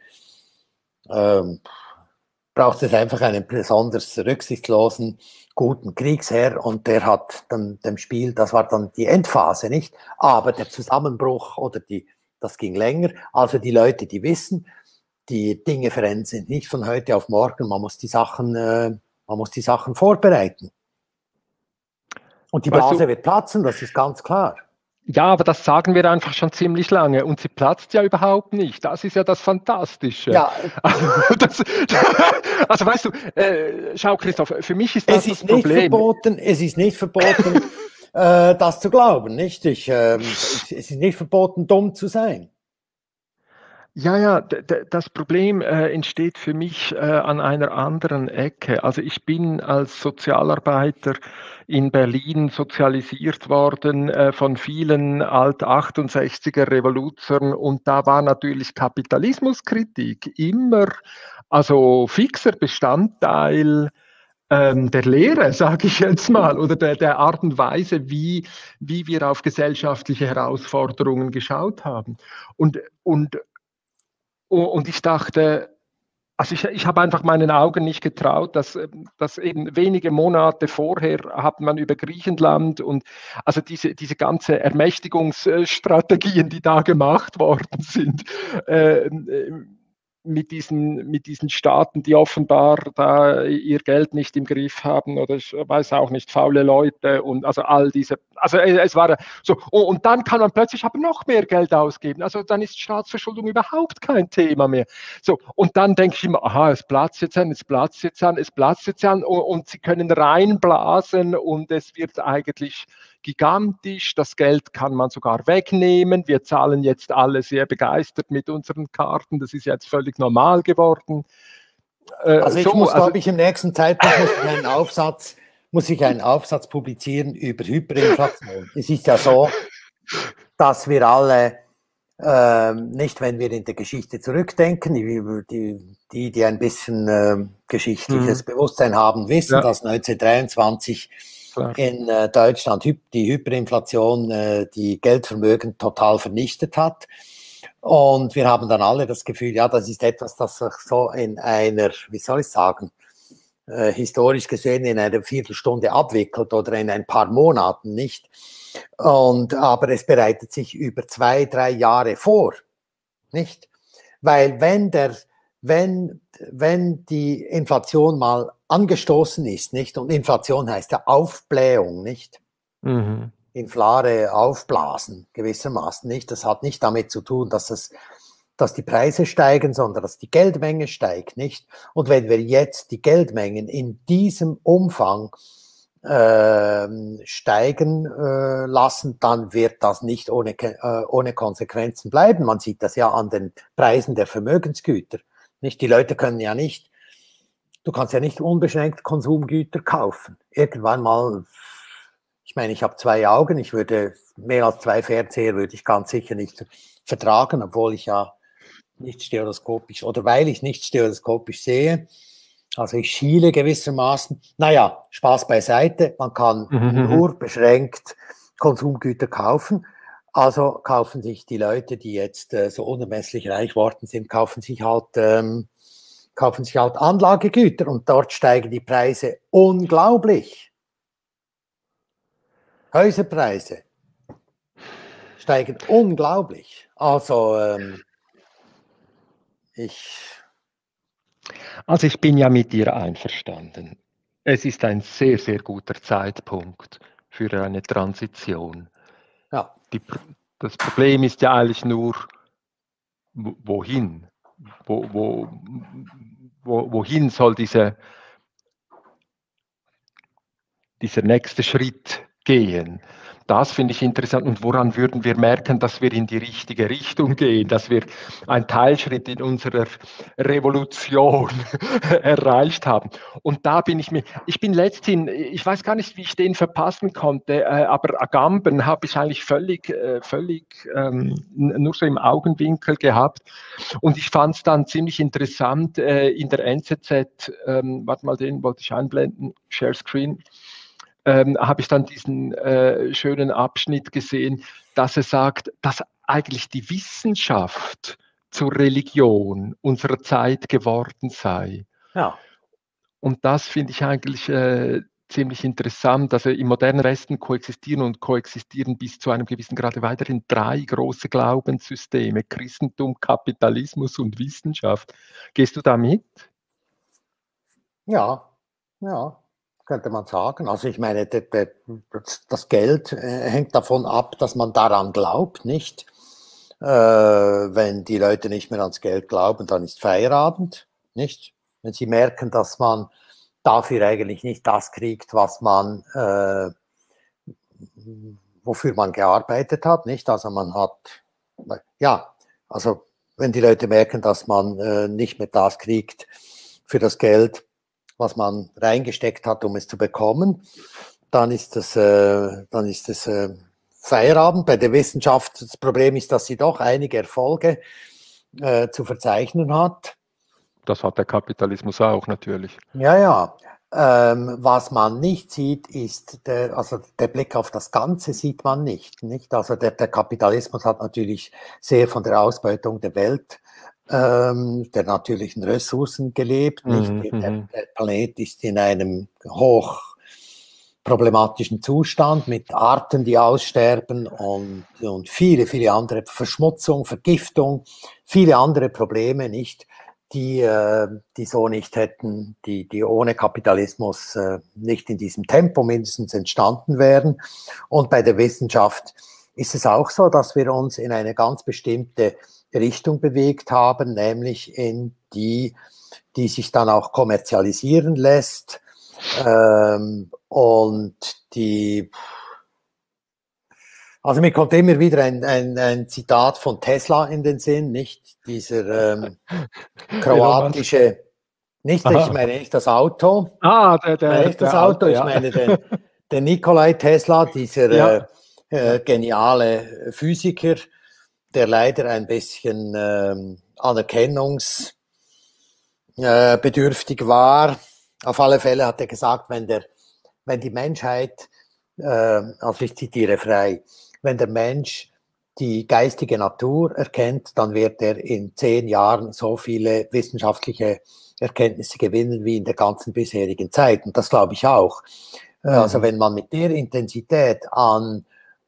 Braucht es einfach einen besonders rücksichtslosen, guten Kriegsherr und der hat dann dem Spiel, das war dann die Endphase, nicht? Aber der Zusammenbruch das ging länger. Also die Leute, die wissen, die Dinge verändern sind nicht von heute auf morgen, man muss die Sachen vorbereiten. Und die Blase wird platzen, das ist ganz klar. Ja, aber das sagen wir einfach schon ziemlich lange und sie platzt ja überhaupt nicht. Das ist ja das Fantastische. Ja. Also weißt du, schau Christoph, für mich ist das das Problem. Es ist nicht verboten, das zu glauben, nicht? Es ist nicht verboten, dumm zu sein. Ja, das Problem entsteht für mich an einer anderen Ecke. Also ich bin als Sozialarbeiter in Berlin sozialisiert worden von vielen Alt-68er Revoluzern und da war natürlich Kapitalismuskritik immer, also fixer Bestandteil der Lehre, sage ich jetzt mal, oder der Art und Weise, wie wir auf gesellschaftliche Herausforderungen geschaut haben. Und ich dachte, also ich habe einfach meinen Augen nicht getraut, dass eben wenige Monate vorher hat man über Griechenland und also diese ganze Ermächtigungsstrategien, die da gemacht worden sind, äh, mit diesen Staaten, die offenbar da ihr Geld nicht im Griff haben oder ich weiß auch nicht, faule Leute und also all diese, also es war so, und dann kann man plötzlich aber noch mehr Geld ausgeben. Also dann ist Staatsverschuldung überhaupt kein Thema mehr. So, und dann denke ich immer, aha, es platzt jetzt an, es platzt jetzt an, es platzt jetzt an und sie können reinblasen und es wird eigentlich gigantisch. Das Geld kann man sogar wegnehmen. Wir zahlen jetzt alle sehr begeistert mit unseren Karten. Das ist jetzt völlig normal geworden. Also ich muss, glaube ich, im nächsten Zeitpunkt muss ich einen Aufsatz publizieren über Hyperinflation. Es ist ja so, dass wir alle nicht, wenn wir in der Geschichte zurückdenken, die ein bisschen geschichtliches Bewusstsein haben, wissen, dass 1923 in Deutschland die Hyperinflation die Geldvermögen total vernichtet hat. Und wir haben dann alle das Gefühl, ja, das ist etwas, das sich so in einer, wie soll ich sagen, historisch gesehen in einer Viertelstunde abwickelt oder in ein paar Monaten, nicht? Aber es bereitet sich über 2, 3 Jahre vor, nicht? Weil wenn die Inflation mal angestoßen ist, nicht? Und Inflation heißt ja Aufblähung, nicht? Mhm. Inflare, aufblasen, gewissermaßen, nicht? Das hat nicht damit zu tun, dass die Preise steigen, sondern dass die Geldmenge steigt, nicht? Und wenn wir jetzt die Geldmengen in diesem Umfang steigen lassen, dann wird das nicht ohne Konsequenzen bleiben. Man sieht das ja an den Preisen der Vermögensgüter. Nicht? Die Leute können ja nicht, du kannst ja nicht unbeschränkt Konsumgüter kaufen. Irgendwann mal, ich meine, ich habe 2 Augen, ich würde mehr als 2 Fernseher würde ich ganz sicher nicht vertragen, obwohl ich ja nicht stereoskopisch oder weil ich nicht stereoskopisch sehe. Also ich schiele gewissermaßen. Naja, Spaß beiseite, man kann nur beschränkt Konsumgüter kaufen. Also kaufen sich die Leute, die jetzt so unermesslich reich worden sind, kaufen sich halt Anlagegüter und dort steigen die Preise unglaublich. Häuserpreise steigen unglaublich. Also Also ich bin ja mit dir einverstanden. Es ist ein sehr, sehr guter Zeitpunkt für eine Transition. Ja. Das Problem ist ja eigentlich nur, wohin? Wohin soll dieser nächste Schritt gehen? Das finde ich interessant. Und woran würden wir merken, dass wir in die richtige Richtung gehen, dass wir einen Teilschritt in unserer Revolution erreicht haben? Und da bin ich letzthin, ich weiß gar nicht, wie ich den verpassen konnte, aber Agamben habe ich eigentlich völlig nur so im Augenwinkel gehabt. Und ich fand es dann ziemlich interessant in der NZZ, warte mal, den wollte ich einblenden, Share Screen. Habe ich dann diesen schönen Abschnitt gesehen, dass er sagt, dass eigentlich die Wissenschaft zur Religion unserer Zeit geworden sei. Ja. Und das finde ich eigentlich ziemlich interessant. Also im modernen Westen koexistieren bis zu einem gewissen Grade weiterhin 3 große Glaubenssysteme: Christentum, Kapitalismus und Wissenschaft. Gehst du da mit? Ja, könnte man sagen. Also ich meine, das Geld hängt davon ab, dass man daran glaubt, nicht? Wenn die Leute nicht mehr ans Geld glauben, dann ist Feierabend, nicht? Wenn sie merken, dass man dafür eigentlich nicht das kriegt, wofür man gearbeitet hat, nicht? Also man hat, ja, also wenn die Leute merken, dass man nicht mehr das kriegt für das Geld, was man reingesteckt hat, um es zu bekommen, dann ist es Feierabend. Bei der Wissenschaft, das Problem ist, dass sie doch einige Erfolge zu verzeichnen hat. Das hat der Kapitalismus auch natürlich. Ja, Was man nicht sieht, ist, also der Blick auf das Ganze sieht man nicht? Also der Kapitalismus hat natürlich sehr von der Ausbeutung der Welt, der natürlichen Ressourcen gelebt, nicht? Der Planet ist in einem hoch problematischen Zustand mit Arten, die aussterben und viele, viele andere Verschmutzung, Vergiftung, viele andere Probleme, nicht? Die so nicht hätten, die ohne Kapitalismus nicht in diesem Tempo mindestens entstanden wären. Und bei der Wissenschaft ist es auch so, dass wir uns in eine ganz bestimmte Richtung bewegt haben, nämlich in die sich dann auch kommerzialisieren lässt. Und also mir kommt immer wieder ein Zitat von Tesla in den Sinn, nicht? Dieser kroatische, ich meine nicht das Auto. Ich meine nicht das Auto, ich meine den Nikolai Tesla, dieser geniale Physiker, der leider ein bisschen anerkennungsbedürftig war. Auf alle Fälle hat er gesagt, wenn die Menschheit, also ich zitiere frei, wenn der Mensch die geistige Natur erkennt, dann wird er in 10 Jahren so viele wissenschaftliche Erkenntnisse gewinnen wie in der ganzen bisherigen Zeit. Und das glaube ich auch. Also wenn man mit der Intensität an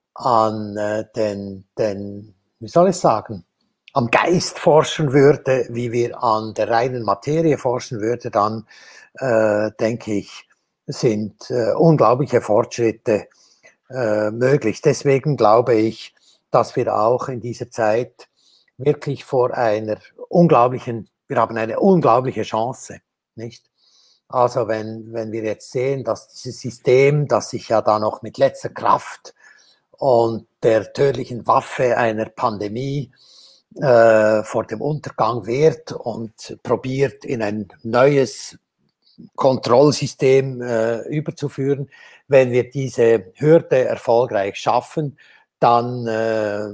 wie soll ich sagen, am Geist forschen würde, wie wir an der reinen Materie forschen würde, dann denke ich, sind unglaubliche Fortschritte möglich. Deswegen glaube ich, dass wir auch in dieser Zeit wirklich wir haben eine unglaubliche Chance, nicht? Also wenn wir jetzt sehen, dass dieses System, das sich ja da noch mit letzter Kraft und der tödlichen Waffe einer Pandemie vor dem Untergang wehrt und probiert, in ein neues Kontrollsystem überzuführen. Wenn wir diese Hürde erfolgreich schaffen, dann werden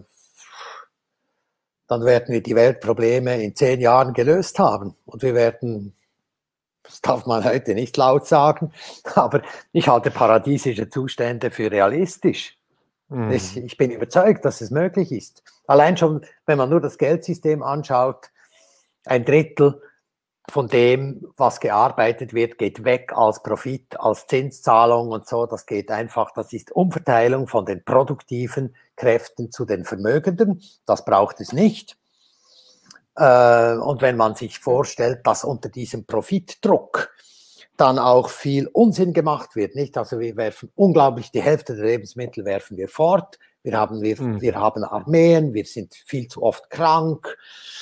wir die Weltprobleme in 10 Jahren gelöst haben. Und wir werden, das darf man heute nicht laut sagen, aber ich halte paradiesische Zustände für realistisch. Ich bin überzeugt, dass es möglich ist. Allein schon, wenn man nur das Geldsystem anschaut, 1/3 von dem, was gearbeitet wird, geht weg als Profit, als Zinszahlung und so. Das geht einfach, das ist Umverteilung von den produktiven Kräften zu den Vermögenden. Das braucht es nicht. Und wenn man sich vorstellt, dass unter diesem Profitdruck dann auch viel Unsinn gemacht wird, nicht? Also wir werfen unglaublich, die Hälfte der Lebensmittel werfen wir fort. Wir haben Armeen, wir sind viel zu oft krank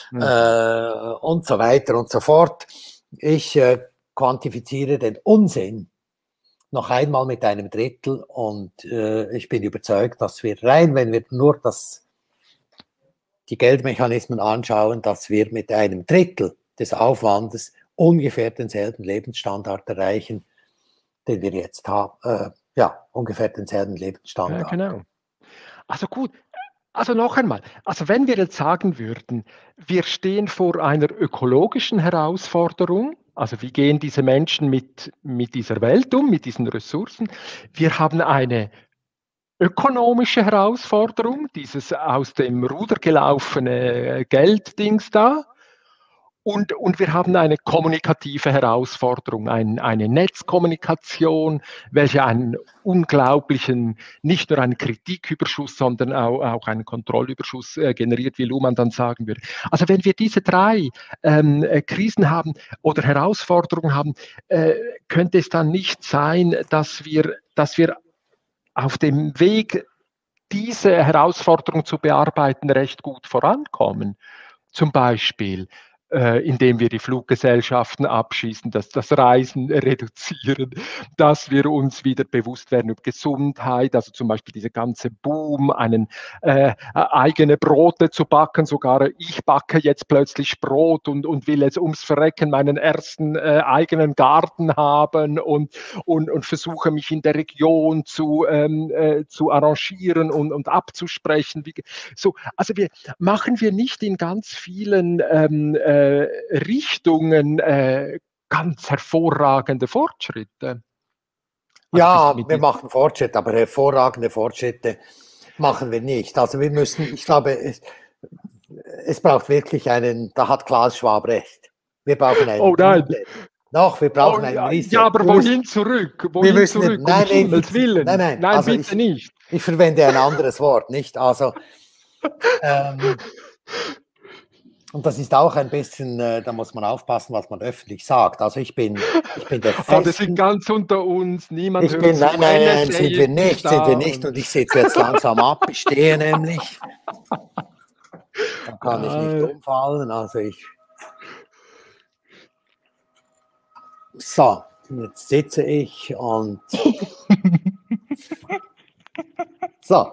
und so weiter und so fort. Ich quantifiziere den Unsinn noch einmal mit 1/3 und ich bin überzeugt, dass wir wenn wir nur die Geldmechanismen anschauen, dass wir mit 1/3 des Aufwandes ungefähr denselben Lebensstandard erreichen, den wir jetzt haben. Ungefähr denselben Lebensstandard. Ja, genau. Also gut, also noch einmal, also wenn wir jetzt sagen würden, wir stehen vor einer ökologischen Herausforderung, also wie gehen diese Menschen mit dieser Welt um, mit diesen Ressourcen? Wir haben eine ökonomische Herausforderung, dieses aus dem Ruder gelaufene Gelddings da. Und wir haben eine kommunikative Herausforderung, eine Netzkommunikation, welche einen unglaublichen, nicht nur einen Kritiküberschuss, sondern auch einen Kontrollüberschuss generiert, wie Luhmann dann sagen würde. Also wenn wir diese 3 Krisen haben oder Herausforderungen haben, könnte es dann nicht sein, dass wir auf dem Weg, diese Herausforderung zu bearbeiten, recht gut vorankommen. Zum Beispiel, indem wir die Fluggesellschaften abschießen, dass das Reisen reduzieren, dass wir uns wieder bewusst werden über Gesundheit, also zum Beispiel dieser ganze Boom, eigene Brote zu backen, sogar ich backe jetzt plötzlich Brot und will jetzt ums Verrecken meinen ersten eigenen Garten haben und versuche mich in der Region zu arrangieren und abzusprechen. Also machen wir nicht in ganz vielen Richtungen ganz hervorragende Fortschritte. Also Ja, wir machen Fortschritte, aber hervorragende Fortschritte machen wir nicht. Also wir müssen, ich glaube, es braucht wirklich da hat Klaus Schwab recht. Wir brauchen einen Reset. Doch, wir brauchen einen Reset. Ja, aber wohin zurück? Wohin zurück? Nein, um Himmels Willen. Nein, also bitte nicht. Ich verwende ein anderes Wort, nicht? Also, und das ist auch ein bisschen, da muss man aufpassen, was man öffentlich sagt. Also ich bin der festen... wir sind ganz unter uns, niemand hört zu. Nein, sind wir nicht. Und ich sitze jetzt langsam ab, ich stehe nämlich. Dann kann ich nicht umfallen, also So, jetzt sitze ich und... So.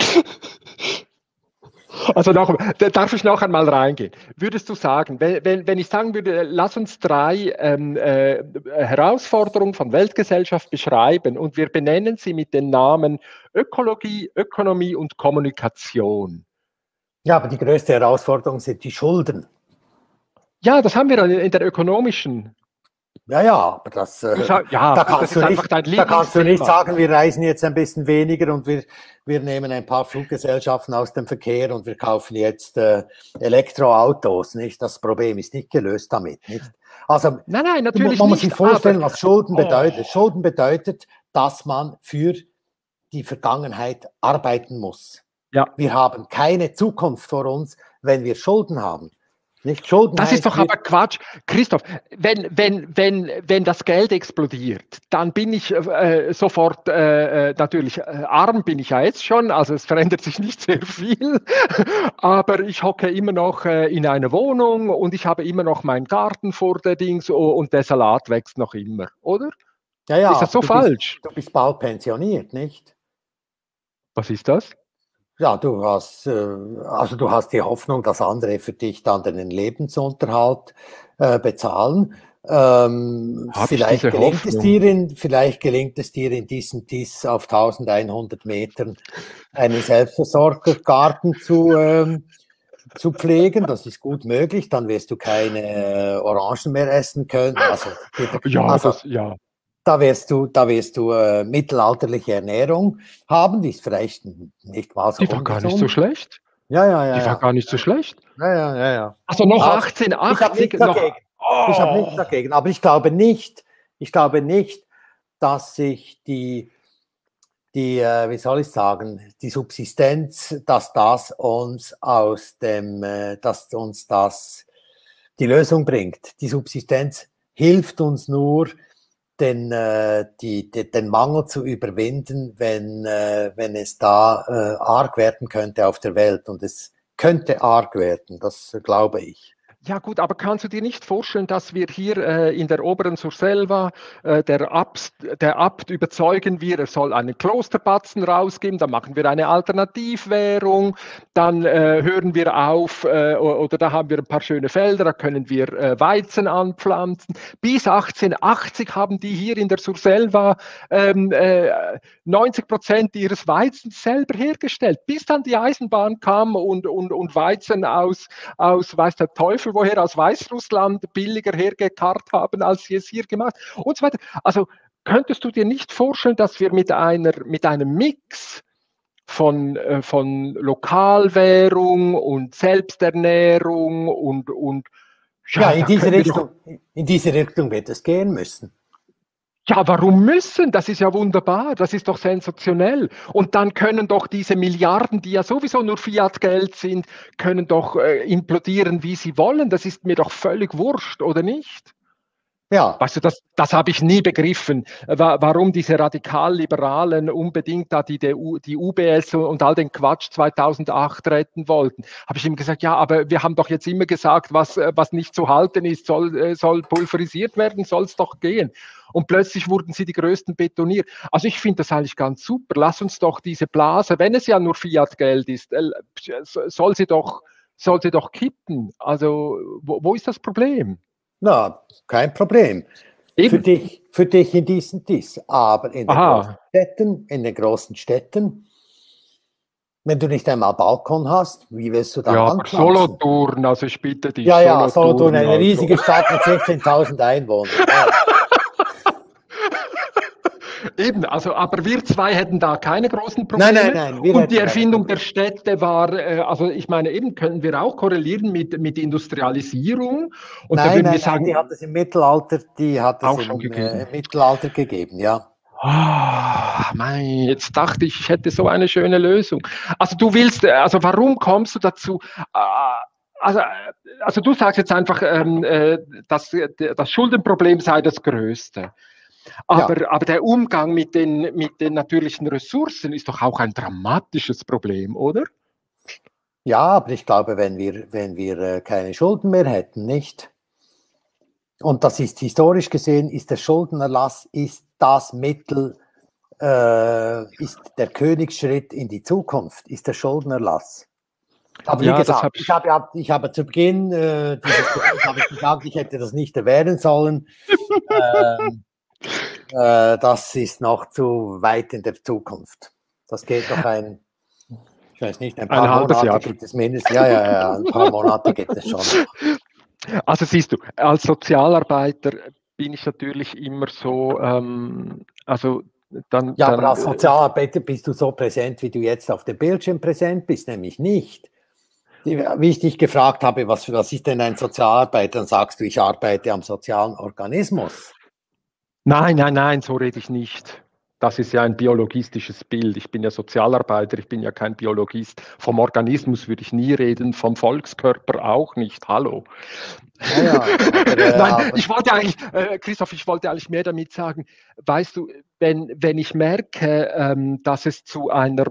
Also darf ich noch einmal reingehen? Würdest du sagen, wenn ich sagen würde, lass uns 3 Herausforderungen von Weltgesellschaft beschreiben und wir benennen sie mit den Namen Ökologie, Ökonomie und Kommunikation. Ja, aber die größte Herausforderung sind die Schulden. Ja, das haben wir in der ökonomischen. Ja, aber das, da kannst du nicht sagen, wir reisen jetzt ein bisschen weniger und wir nehmen ein paar Fluggesellschaften aus dem Verkehr und wir kaufen jetzt Elektroautos, nicht? Das Problem ist nicht gelöst damit, nicht? Also, nein, natürlich man muss sich vorstellen, was Schulden bedeutet. Schulden bedeutet, dass man für die Vergangenheit arbeiten muss. Ja. Wir haben keine Zukunft vor uns, wenn wir Schulden haben. Nicht Schulden das ist doch aber Quatsch. Christoph, wenn das Geld explodiert, dann bin ich sofort, natürlich arm bin ich ja jetzt schon, also es verändert sich nicht sehr viel, aber ich hocke immer noch in einer Wohnung und ich habe immer noch meinen Garten vor der Dings und der Salat wächst noch immer, oder? Ja, ist das so falsch? Du bist bald pensioniert, nicht? Was ist das? Ja, du hast die Hoffnung, dass andere für dich dann den Lebensunterhalt bezahlen. Vielleicht gelingt es dir in diesem TIS auf 1100 Metern einen Selbstversorgergarten zu pflegen. Das ist gut möglich. Dann wirst du keine Orangen mehr essen können. Da wirst du mittelalterliche Ernährung haben, die ist vielleicht nicht mal so Die war gar nicht so schlecht. Die war gar nicht so schlecht. Ja. Also noch 1880. Ich habe nichts dagegen. Aber ich glaube nicht, dass sich die wie soll ich sagen, die Subsistenz, dass uns das die Lösung bringt. Die Subsistenz hilft uns nur, den Mangel zu überwinden, wenn es da arg werden könnte auf der Welt. Und es könnte arg werden, das glaube ich. Ja gut, aber kannst du dir nicht vorstellen, dass wir hier in der oberen Surselva der Abt überzeugen wir, er soll einen Klosterbatzen rausgeben, dann machen wir eine Alternativwährung, dann hören wir auf, oder da haben wir ein paar schöne Felder, da können wir Weizen anpflanzen. Bis 1880 haben die hier in der Surselva 90% ihres Weizens selber hergestellt, bis dann die Eisenbahn kam und Weizen aus weiß der Teufel woher, aus Weißrussland billiger hergekarrt haben, als sie es hier gemacht und so weiter. Also könntest du dir nicht vorstellen, dass wir mit einem Mix von Lokalwährung und Selbsternährung und ja, in diese Richtung wird es gehen müssen. Ja, warum müssen? Das ist ja wunderbar, das ist doch sensationell. Und dann können doch diese Milliarden, die ja sowieso nur Fiat-Geld sind, können doch implodieren, wie sie wollen. Das ist mir doch völlig wurscht, oder nicht? Ja. Weißt du, das habe ich nie begriffen, warum diese Radikalliberalen unbedingt da die UBS und all den Quatsch 2008 retten wollten. Habe ich ihm gesagt, ja, aber wir haben doch jetzt immer gesagt, was nicht zu halten ist, soll pulverisiert werden, soll es doch gehen. Und plötzlich wurden sie die größten Betonier. Also ich finde das eigentlich ganz super. Lass uns doch diese Blase, wenn es ja nur Fiat-Geld ist, soll sie doch kippen. Also wo ist das Problem? Na, kein Problem. Für dich in diesen TIS. Aber in den großen Städten Wenn du nicht einmal Balkon hast, wie willst du dann Ja, aber anpflanzen? Solothurn, also ich bitte dich, Ja, ja, Solothurn, eine also. riesige Stadt mit 16.000 Einwohnern. Ja. Eben, also, aber wir zwei hätten da keine großen Nein, Probleme. nein, wir Und die hätten keine Erfindung der Probleme. Städte war, also ich meine, eben können wir auch korrelieren mit Industrialisierung. Und da Nein, würden wir nein, nein, sagen, die hat es im Mittelalter, die hat es auch schon gegeben. im Mittelalter gegeben, ja. Ah, mein, jetzt dachte ich, ich hätte so eine schöne Lösung. Also du willst, also warum kommst du dazu? Also, also du sagst jetzt einfach, dass das Schuldenproblem sei das größte. Ja, Aber der Umgang mit den natürlichen Ressourcen ist doch auch ein dramatisches Problem, oder? ja, aber ich glaube, wenn wir keine Schulden mehr hätten, nicht? Und das ist historisch gesehen, ist der Schuldenerlass, ist das Mittel, ist der Königsschritt in die Zukunft, ist der Schuldenerlass. Aber wie Ja, das gesagt, habe ich. ich habe zu Beginn dieses Gesprächs habe ich gesagt, ich hätte das nicht erwähnen sollen. Ähm, das ist noch zu weit in der Zukunft. Das geht noch ich weiß nicht, ein Ein paar halbes Monate Jahr. gibt es mindestens. Ja, ja, ja, ein paar Monate gibt es schon noch. Also siehst du, als Sozialarbeiter bin ich natürlich immer so, also Ja, aber als Sozialarbeiter bist du so präsent, wie du jetzt auf dem Bildschirm präsent bist, nämlich nicht. Wie ich dich gefragt habe, was ist denn ein Sozialarbeiter, dann sagst du, ich arbeite am sozialen Organismus. nein, nein, nein, so rede ich nicht. Das ist ja ein biologistisches Bild. Ich bin ja Sozialarbeiter, ich bin ja kein Biologist. Vom Organismus würde ich nie reden, vom Volkskörper auch nicht. Hallo. Ja, ja, Nein, aber ich wollte eigentlich, Christoph, ich wollte eigentlich mehr damit sagen, weißt du, wenn ich merke, dass es zu einer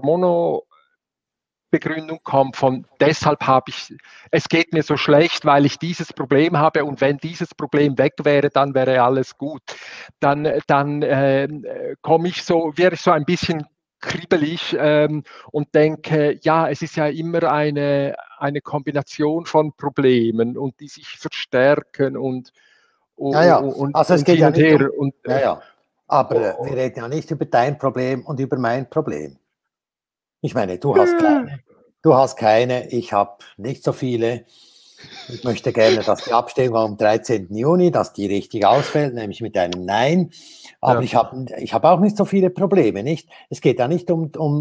Begründung kommt von deshalb habe ich, es geht mir so schlecht, weil ich dieses Problem habe und wenn dieses Problem weg wäre, dann wäre alles gut. Dann wäre ich so ein bisschen kribbelig und denke, ja, es ist ja immer eine Kombination von Problemen und die sich verstärken ja, ja, also es und geht hin ja und nicht her. um, ja, ja, aber wir reden ja nicht über dein Problem und über mein Problem. Ich meine, du hast keine, ich habe nicht so viele. Ich möchte gerne, dass die Abstimmung am 13. Juni, dass die richtig ausfällt, nämlich mit einem Nein. Aber Ja. ich hab auch nicht so viele Probleme, nicht? Es geht ja nicht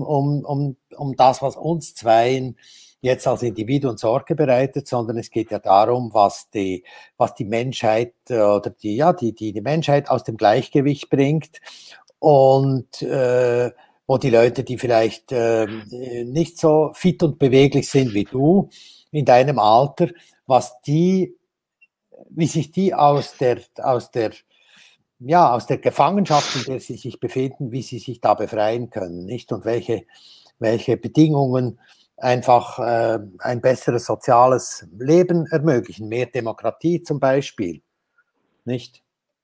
um das, was uns zweien jetzt als Individuen Sorge bereitet, sondern es geht ja darum, was die Menschheit oder die Menschheit aus dem Gleichgewicht bringt und wo die Leute, die vielleicht nicht so fit und beweglich sind wie du in deinem Alter, wie sich die aus der Gefangenschaft, in der sie sich befinden, wie sie sich da befreien können, nicht? Und welche Bedingungen einfach ein besseres soziales Leben ermöglichen, mehr Demokratie zum Beispiel, nicht?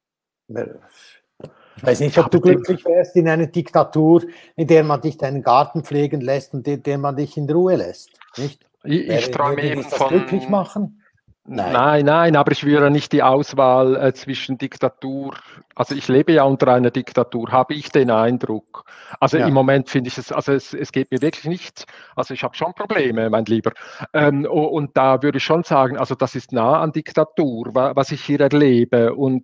Ich weiß nicht, Ja, ob du glücklich wärst in einer Diktatur, in der man dich deinen Garten pflegen lässt und in der man dich in Ruhe lässt, nicht? ich träume Würde eben dich das glücklich von. machen? Nein. Nein, nein, aber ich würde nicht die Auswahl zwischen Diktatur, also ich lebe ja unter einer Diktatur, habe ich den Eindruck. Also im Ja. Moment finde ich es, also es geht mir wirklich nicht, also ich habe schon Probleme, mein Lieber. Und da würde ich schon sagen, also das ist nah an Diktatur, was ich hier erlebe. Und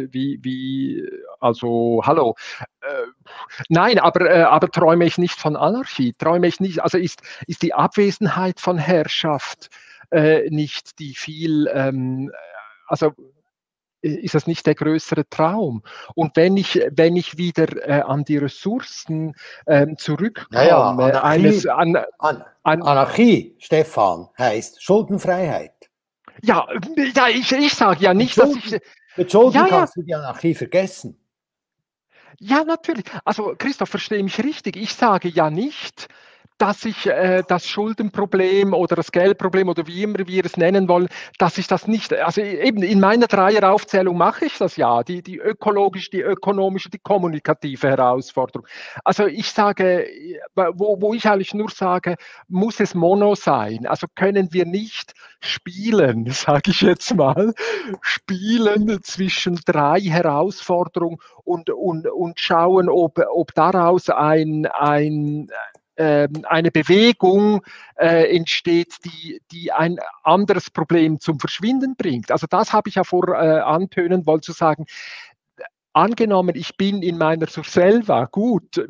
also hallo. Nein, aber träume ich nicht von Anarchie, träume ich nicht, also ist die Abwesenheit von Herrschaft nicht die viel, also ist das nicht der größere Traum? Und wenn ich wieder an die Ressourcen Naja, zurückkomme, Anarchie, Stefan, heißt Schuldenfreiheit. ja, ja, ich sage ja Mit nicht, dass ich, mit Schulden ja, ja, kannst du die Anarchie vergessen. ja, natürlich. Also, Christoph, verstehe mich richtig. Ich sage ja nicht, dass ich das Schuldenproblem oder das Geldproblem oder wie immer wir es nennen wollen, dass ich das nicht, also eben in meiner Dreieraufzählung mache ich das ja, die ökologische, die ökonomische, die kommunikative Herausforderung. Also ich sage, wo ich eigentlich nur sage, muss es mono sein? Also können wir nicht spielen, sage ich jetzt mal, spielen zwischen drei Herausforderungen und schauen, ob daraus eine Bewegung entsteht, die ein anderes Problem zum Verschwinden bringt. Also das habe ich ja vor antönen wollen, zu sagen, angenommen, ich bin in meiner Surselva gut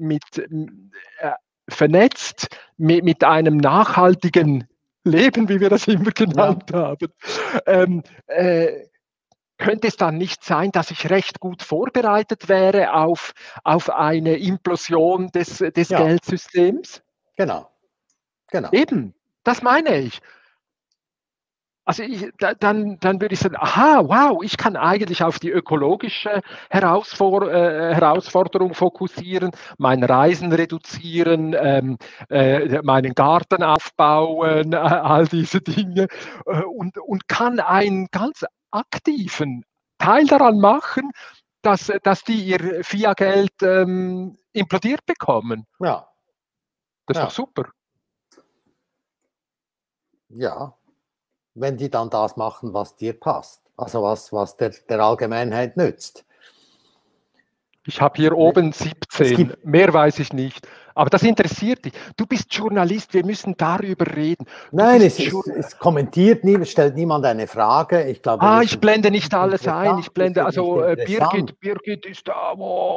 vernetzt mit einem nachhaltigen Leben, wie wir das immer genannt haben, könnte es dann nicht sein, dass ich recht gut vorbereitet wäre auf eine Implosion des Geldsystems? Genau. Eben, das meine ich. Also dann würde ich sagen, aha, wow, ich kann eigentlich auf die ökologische Herausforderung fokussieren, mein Reisen reduzieren, meinen Garten aufbauen, all diese Dinge und kann einen ganz aktiven Teil daran machen, dass die ihr Fiat-Geld implodiert bekommen. Ja. Das ist doch super. Ja. Wenn die dann das machen, was dir passt. Also was der Allgemeinheit nützt. Ich habe hier oben 17, mehr weiß ich nicht. Aber das interessiert dich. Du bist Journalist, wir müssen darüber reden. Nein, es kommentiert nie, es stellt niemand eine Frage. Ich glaube, ich blende nicht alles ein. Ich blende, also Birgit ist da,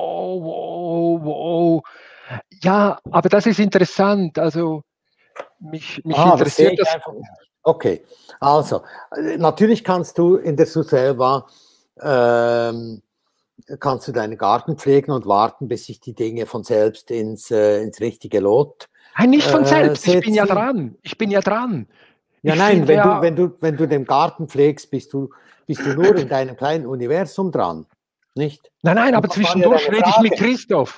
wow. Ja, aber das ist interessant. Also mich interessiert das. Okay, also natürlich kannst du in der Surselva kannst du deinen Garten pflegen und warten, bis sich die Dinge von selbst ins richtige Lot Nein, nicht von selbst, ich bin ja dran. Ja, nein, wenn du den Garten pflegst, bist du nur in deinem kleinen Universum dran, nicht? Nein, aber zwischendurch rede ich mit Christoph.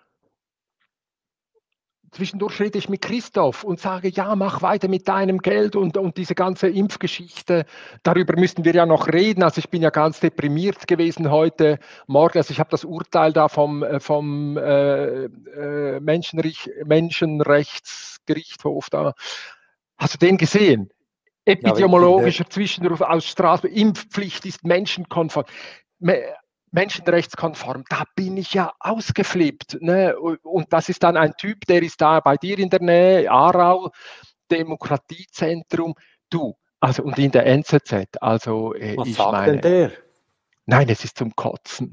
Zwischendurch rede ich mit Christoph und sage, ja, mach weiter mit deinem Geld und diese ganze Impfgeschichte. Darüber müssten wir ja noch reden. Also ich bin ja ganz deprimiert gewesen heute Morgen. Also ich habe das Urteil da vom Menschenrechtsgerichtshof da. Hast du den gesehen? Epidemiologischer Zwischenruf aus Straßburg. Impfpflicht ist menschenrechtskonform, da bin ich ja ausgeflippt. Ne? Und das ist dann ein Typ, der ist da bei dir in der Nähe, Aarau, Demokratiezentrum. Also und in der NZZ. Also was sagt denn der? Nein, es ist zum Kotzen.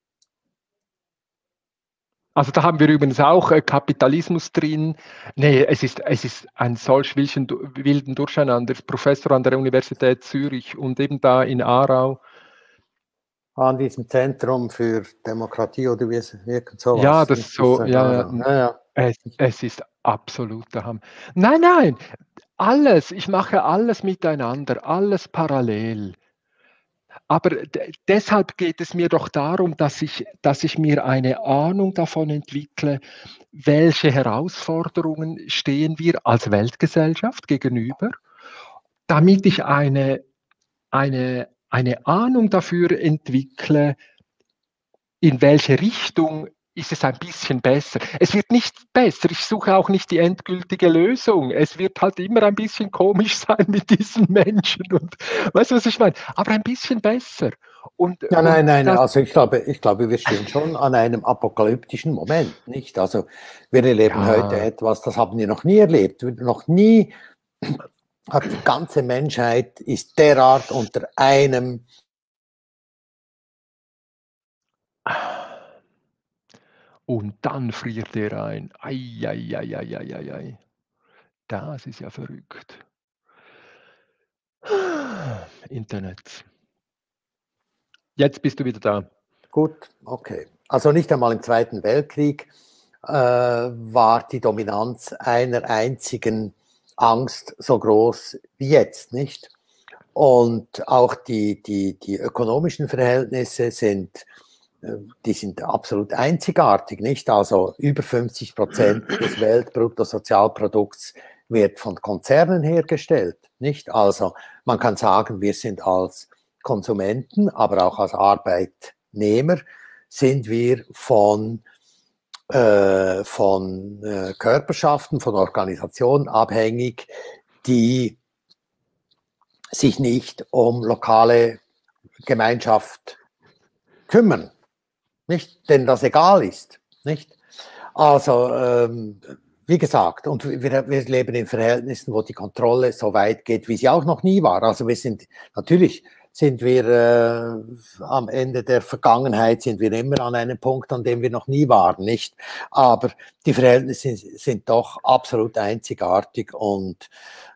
Also da haben wir übrigens auch Kapitalismus drin. Nee, es ist ein solch wilden Durcheinander. Professor an der Universität Zürich und eben da in Aarau. An diesem Zentrum für Demokratie oder wie es wirkt sowas. Ja, das ist so, ja. Es ist absolut der Hammer. Nein, alles, ich mache alles miteinander, alles parallel. Aber deshalb geht es mir doch darum, dass ich mir eine Ahnung davon entwickle, welche Herausforderungen stehen wir als Weltgesellschaft gegenüber, damit ich eine Ahnung dafür entwickle, in welche Richtung ist es ein bisschen besser. Es wird nicht besser, ich suche auch nicht die endgültige Lösung. Es wird halt immer ein bisschen komisch sein mit diesen Menschen. Und weißt du, was ich meine? Aber ein bisschen besser. Nein, also ich glaube, wir stehen schon an einem apokalyptischen Moment, nicht? Also wir erleben heute etwas, das haben wir noch nie erlebt. Noch nie hat die ganze Menschheit ist derart unter einem und dann friert er ein. Ei. Das ist ja verrückt. Internet. Jetzt bist du wieder da. Gut, okay. Also nicht einmal im Zweiten Weltkrieg war die Dominanz einer einzigen Angst so groß wie jetzt, nicht? Und auch die ökonomischen Verhältnisse sind absolut einzigartig, nicht? Also über 50% des Weltbruttosozialprodukts wird von Konzernen hergestellt, nicht? Also man kann sagen, wir sind als Konsumenten, aber auch als Arbeitnehmer sind wir von Körperschaften, von Organisationen abhängig, die sich nicht um lokale Gemeinschaft kümmern, nicht? Denen das egal ist, nicht? Also wie gesagt, und wir leben in Verhältnissen, wo die Kontrolle so weit geht, wie sie auch noch nie war. Also natürlich sind wir am Ende der Vergangenheit, sind wir immer an einem Punkt, an dem wir noch nie waren, nicht? Aber die Verhältnisse sind doch absolut einzigartig und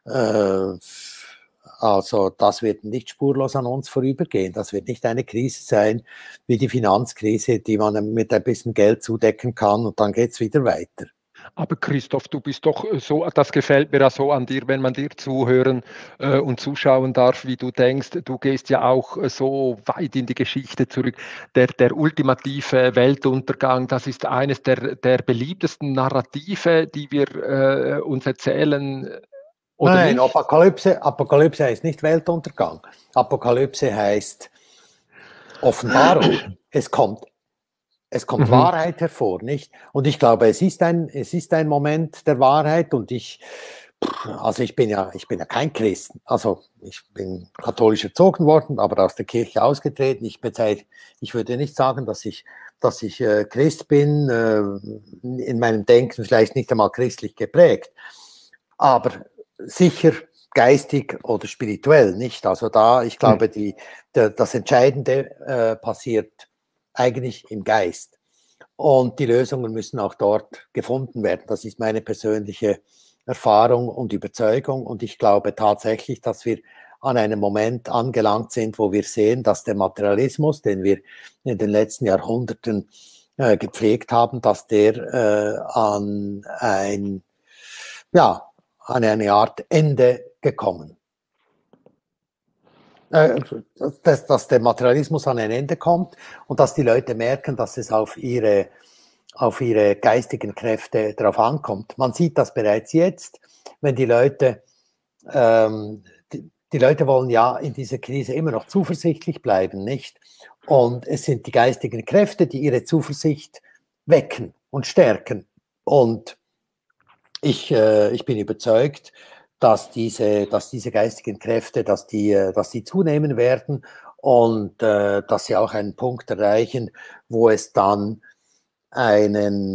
also das wird nicht spurlos an uns vorübergehen. Das wird nicht eine Krise sein wie die Finanzkrise, die man mit ein bisschen Geld zudecken kann und dann geht es wieder weiter. Aber Christoph, du bist doch so, das gefällt mir ja so an dir, wenn man dir zuhören und zuschauen darf, wie du denkst. Du gehst ja auch so weit in die Geschichte zurück. Der ultimative Weltuntergang, das ist eines der beliebtesten Narrative, die wir uns erzählen. Oder Nein, nicht? Apokalypse heißt nicht Weltuntergang. Apokalypse heißt Offenbarung. Es kommt Wahrheit hervor, nicht? Und ich glaube, es ist ein Moment der Wahrheit und ich bin ja kein Christ. Also ich bin katholisch erzogen worden, aber aus der Kirche ausgetreten. Ich würde nicht sagen, dass ich Christ bin, in meinem Denken vielleicht nicht einmal christlich geprägt, aber sicher geistig oder spirituell, nicht? Also ich glaube, das Entscheidende passiert eigentlich im Geist. Und die Lösungen müssen auch dort gefunden werden. Das ist meine persönliche Erfahrung und Überzeugung. Und ich glaube tatsächlich, dass wir an einem Moment angelangt sind, wo wir sehen, dass der Materialismus, den wir in den letzten Jahrhunderten gepflegt haben, dass der an eine Art Ende gekommen. Dass der Materialismus an ein Ende kommt und dass die Leute merken, dass es auf ihre geistigen Kräfte drauf ankommt. Man sieht das bereits jetzt, wenn die Leute wollen ja in dieser Krise immer noch zuversichtlich bleiben, nicht? Und es sind die geistigen Kräfte, die ihre Zuversicht wecken und stärken. Und ich bin überzeugt, dass diese geistigen Kräfte, dass die zunehmen werden und dass sie auch einen Punkt erreichen, wo es dann einen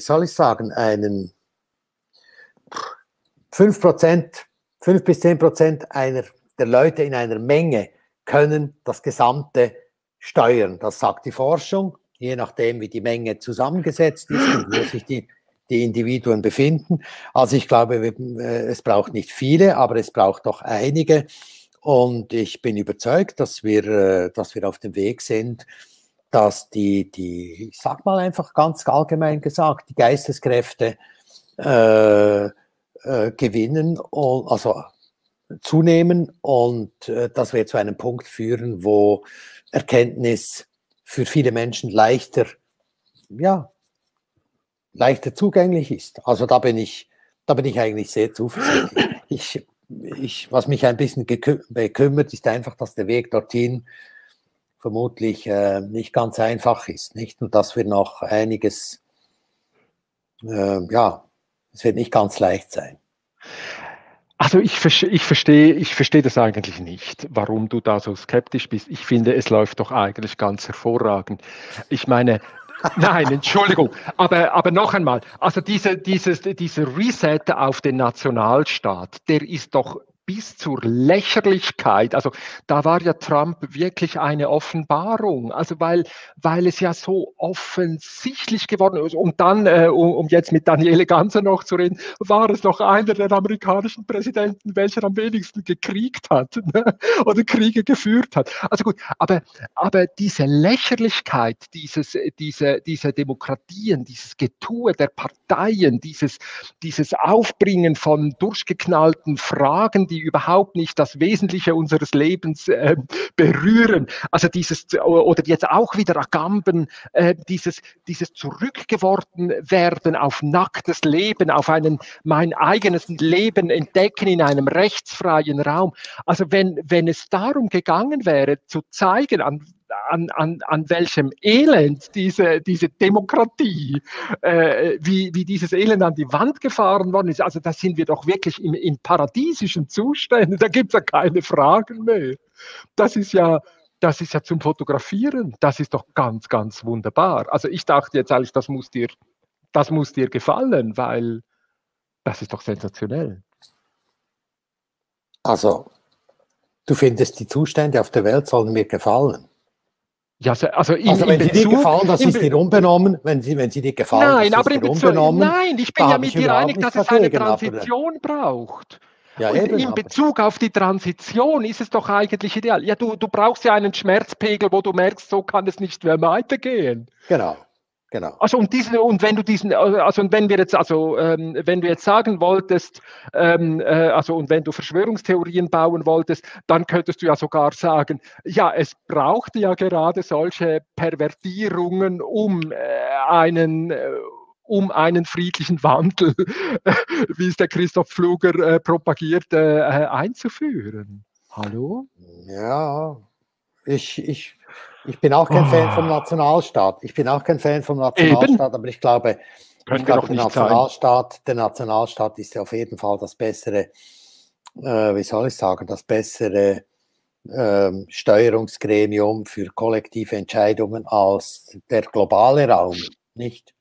5% 5 bis 10% der Leute in einer Menge können das Gesamte steuern. Das sagt die Forschung, je nachdem, wie die Menge zusammengesetzt ist und wo sich die Individuen befinden. Also ich glaube, es braucht nicht viele, aber es braucht doch einige. Und ich bin überzeugt, dass wir auf dem Weg sind, dass ich sag mal einfach ganz allgemein gesagt, die Geisteskräfte gewinnen, also zunehmen und das wird zu einem Punkt führen, wo Erkenntnis für viele Menschen leichter zugänglich ist. Also da bin ich eigentlich sehr zuversichtlich. Was mich ein bisschen bekümmert, ist einfach, dass der Weg dorthin vermutlich nicht ganz einfach ist, nicht? Und dass wir noch einiges, es wird nicht ganz leicht sein. Also ich verstehe das eigentlich nicht, warum du da so skeptisch bist. Ich finde, es läuft doch eigentlich ganz hervorragend. Ich meine, nein, Entschuldigung, aber noch einmal, also dieser Reset auf den Nationalstaat, der ist doch bis zur Lächerlichkeit, also da war ja Trump wirklich eine Offenbarung, also weil es ja so offensichtlich geworden ist. Und dann, um jetzt mit Daniele Ganser noch zu reden, war es noch einer der amerikanischen Präsidenten, welcher am wenigsten gekriegt hat, ne? Oder Kriege geführt hat. Also gut, aber diese Lächerlichkeit, diese Demokratien, dieses Getue der Parteien, dieses Aufbringen von durchgeknallten Fragen, die überhaupt nicht das Wesentliche unseres Lebens berühren. Also oder jetzt auch wieder Agamben, dieses zurückgeworfen werden auf nacktes Leben, auf mein eigenes Leben entdecken in einem rechtsfreien Raum. Also wenn es darum gegangen wäre, zu zeigen, an welchem Elend diese Demokratie, wie dieses Elend an die Wand gefahren worden ist. Also da sind wir doch wirklich im paradiesischen Zustand. Da gibt es ja keine Fragen mehr. Das ist ja zum Fotografieren. Das ist doch ganz, ganz wunderbar. Also ich dachte jetzt eigentlich, das muss dir gefallen, weil Das ist doch sensationell. Also, du findest, die Zustände auf der Welt sollen mir gefallen? Ja, also wenn sie dir gefallen, das ist dir unbenommen. Wenn sie dir gefallen, nein, das ist dir unbenommen. Nein, ich bin da ja habe ich mit dir einig, überhaupt nichts dass es eine dagegen. Transition braucht. Ja, Und eben, in Bezug auf die Transition ist es doch eigentlich ideal. Ja, du brauchst ja einen Schmerzpegel, wo du merkst, so kann es nicht mehr weitergehen. Genau. Also wenn du jetzt sagen wolltest, und wenn du Verschwörungstheorien bauen wolltest, dann könntest du ja sogar sagen, ja, es braucht ja gerade solche Pervertierungen, um einen friedlichen Wandel, wie es der Christoph Pfluger propagiert, einzuführen. Hallo? Ja, ich bin auch kein Fan vom Nationalstaat. Eben. Aber ich glaube, Können wir doch der nicht sein. Nationalstaat ist ja auf jeden Fall das bessere, wie soll ich sagen, das bessere Steuerungsgremium für kollektive Entscheidungen als der globale Raum, nicht?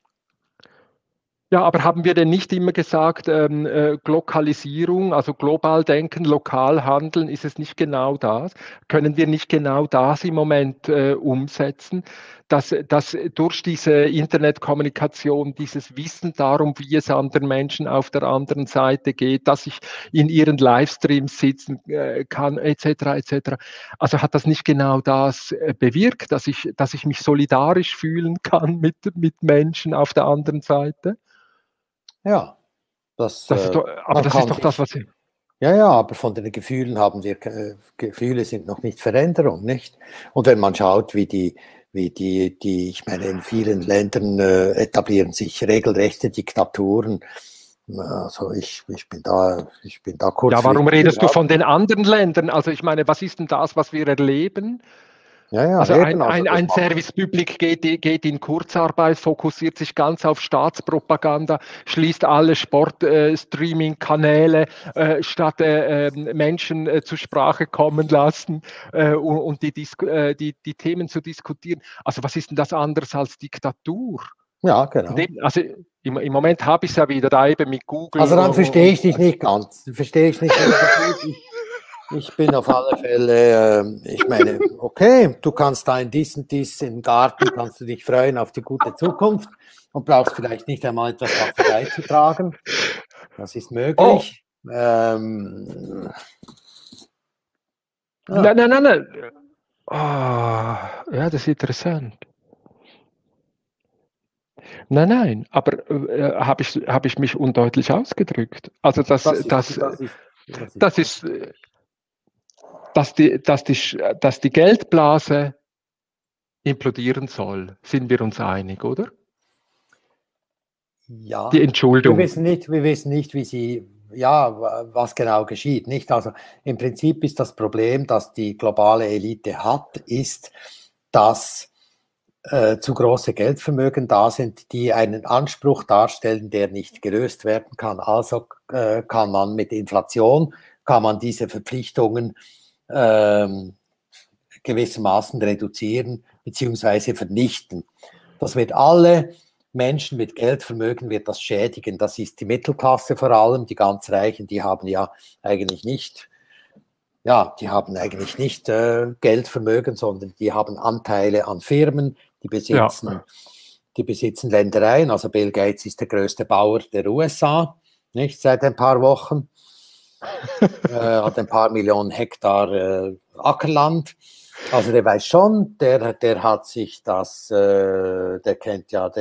Ja, aber haben wir denn nicht immer gesagt, Glokalisierung, also global denken, lokal handeln, ist es nicht genau das? Können wir nicht genau das im Moment umsetzen, dass durch diese Internetkommunikation dieses Wissen darum, wie es anderen Menschen auf der anderen Seite geht, dass ich in ihren Livestreams sitzen kann, etc., etc. Also hat das nicht genau das bewirkt, dass ich mich solidarisch fühlen kann mit Menschen auf der anderen Seite? Ja, Das ist doch, aber das ist doch das, was ich. Ja, aber von den Gefühlen Gefühle sind noch nicht Veränderung, nicht? Und wenn man schaut, ich meine, in vielen Ländern etablieren sich regelrechte Diktaturen. Also ich bin da kurz Ja, vor warum die Tür. redest du von den anderen Ländern? Also ich meine, was ist denn das, was wir erleben? Ja, Also eben. ein Service Public geht in Kurzarbeit, fokussiert sich ganz auf Staatspropaganda, schließt alle Sport-Streaming-Kanäle, statt Menschen zur Sprache kommen lassen und die Themen zu diskutieren. Also was ist denn das anderes als Diktatur? Ja, genau. Also im Moment habe ich es ja wieder da eben mit Google. Also dann verstehe ich dich nicht ganz. Verstehe ich nicht ganz gut. Ich bin auf alle Fälle, ich meine, okay, du kannst da in dies und dies im Garten, kannst du dich freuen auf die gute Zukunft und brauchst vielleicht nicht einmal etwas dazu beizutragen. Das ist möglich. Ja. Nein. Oh, ja, das ist interessant. Nein, aber hab ich mich undeutlich ausgedrückt? Also dass die Geldblase implodieren soll, sind wir uns einig, oder? Ja, die Entschuldung. Wir wissen nicht, was genau geschieht. Nicht? Also im Prinzip ist das Problem, das die globale Elite hat, ist, dass zu große Geldvermögen da sind, die einen Anspruch darstellen, der nicht gelöst werden kann. Also kann man mit Inflation, diese Verpflichtungen gewissermaßen reduzieren bzw. vernichten. Das wird alle Menschen mit Geldvermögen wird das schädigen. Das ist die Mittelklasse vor allem. Die ganz Reichen, die haben ja eigentlich nicht Geldvermögen, sondern die haben Anteile an Firmen, die besitzen Ländereien. Also Bill Gates ist der größte Bauer der USA, nicht seit ein paar Wochen. Hat ein paar Millionen Hektar Ackerland. Also der weiß schon, der hat sich der kennt ja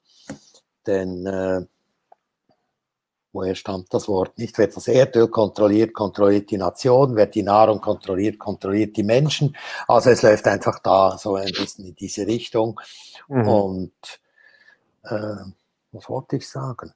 woher stammt das Wort nicht? Wer das Erdöl kontrolliert, kontrolliert die Nation. Wer die Nahrung kontrolliert, kontrolliert die Menschen. Also es läuft einfach da so ein bisschen in diese Richtung. Mhm. Und was wollte ich sagen?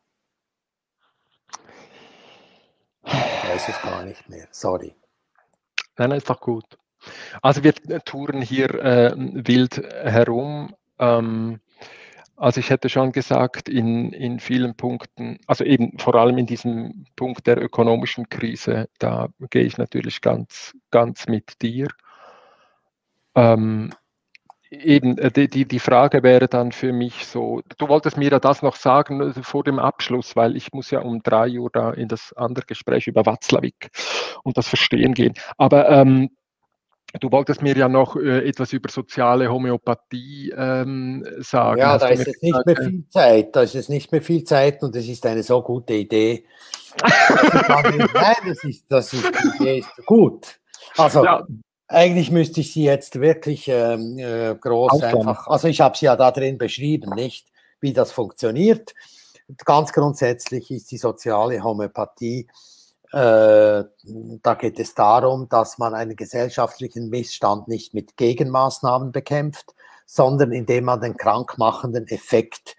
Ich weiß es gar nicht mehr. Sorry. Nein, ist doch gut. Also wir touren hier wild herum. Also ich hätte schon gesagt, in vielen Punkten, also eben vor allem in diesem Punkt der ökonomischen Krise, da gehe ich natürlich ganz mit dir. eben, die Frage wäre dann für mich so, du wolltest mir ja das noch sagen vor dem Abschluss, weil ich muss ja um 3 Uhr da in das andere Gespräch über Watzlawick und das Verstehen gehen. Aber du wolltest mir ja noch etwas über soziale Homöopathie sagen. Ja, da Hast du ist mir jetzt nicht mehr gesagt? viel Zeit. Da ist jetzt nicht mehr viel Zeit und es ist eine so gute Idee. Nein, die Idee ist gut. Also, Ja, eigentlich müsste ich sie jetzt wirklich groß Ausland. einfach, also ich habe sie ja da drin beschrieben, nicht, wie das funktioniert. Ganz grundsätzlich ist die soziale Homöopathie, da geht es darum, dass man einen gesellschaftlichen Missstand nicht mit Gegenmaßnahmen bekämpft, sondern indem man den krankmachenden Effekt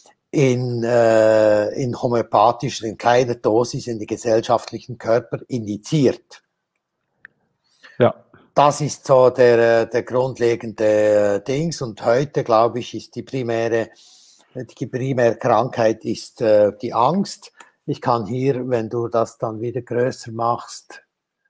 in homöopathischer, in kleiner Dosis in die gesellschaftlichen Körper injiziert. Ja. Das ist so der grundlegende Dings. Und heute, glaube ich, ist die primäre Krankheit ist die Angst. Ich kann hier, wenn du das dann wieder größer machst,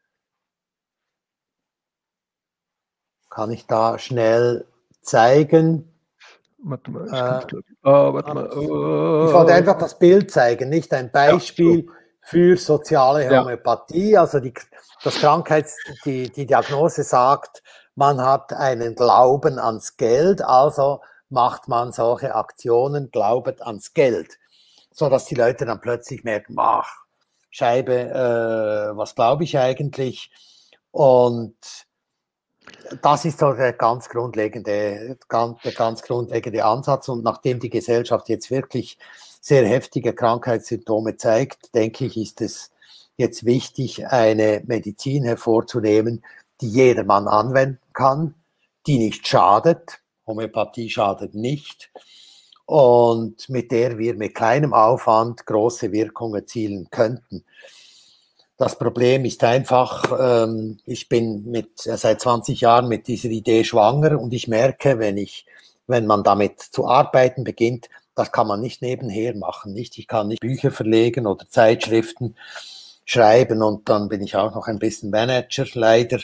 kann ich da schnell zeigen. Warte mal, ich kann es gleich. Warte mal. Ich wollte einfach das Bild zeigen, nicht ein Ja, Beispiel so. für soziale Ja. Homöopathie. Also die Diagnose sagt, man hat einen Glauben ans Geld, also macht man solche Aktionen, glaubet ans Geld, so dass die Leute dann plötzlich merken, ach, Scheibe, was glaube ich eigentlich? Und das ist so der ganz grundlegende Ansatz. Und nachdem die Gesellschaft jetzt wirklich sehr heftige Krankheitssymptome zeigt, denke ich, ist es jetzt wichtig, eine Medizin hervorzunehmen, die jedermann anwenden kann, die nicht schadet. Homöopathie schadet nicht. Und mit der wir mit kleinem Aufwand große Wirkung erzielen könnten. Das Problem ist einfach, ich bin seit 20 Jahren mit dieser Idee schwanger und ich merke, wenn man damit zu arbeiten beginnt, das kann man nicht nebenher machen. Nicht? Ich kann nicht Bücher verlegen oder Zeitschriften schreiben und dann bin ich auch noch ein bisschen Manager, leider.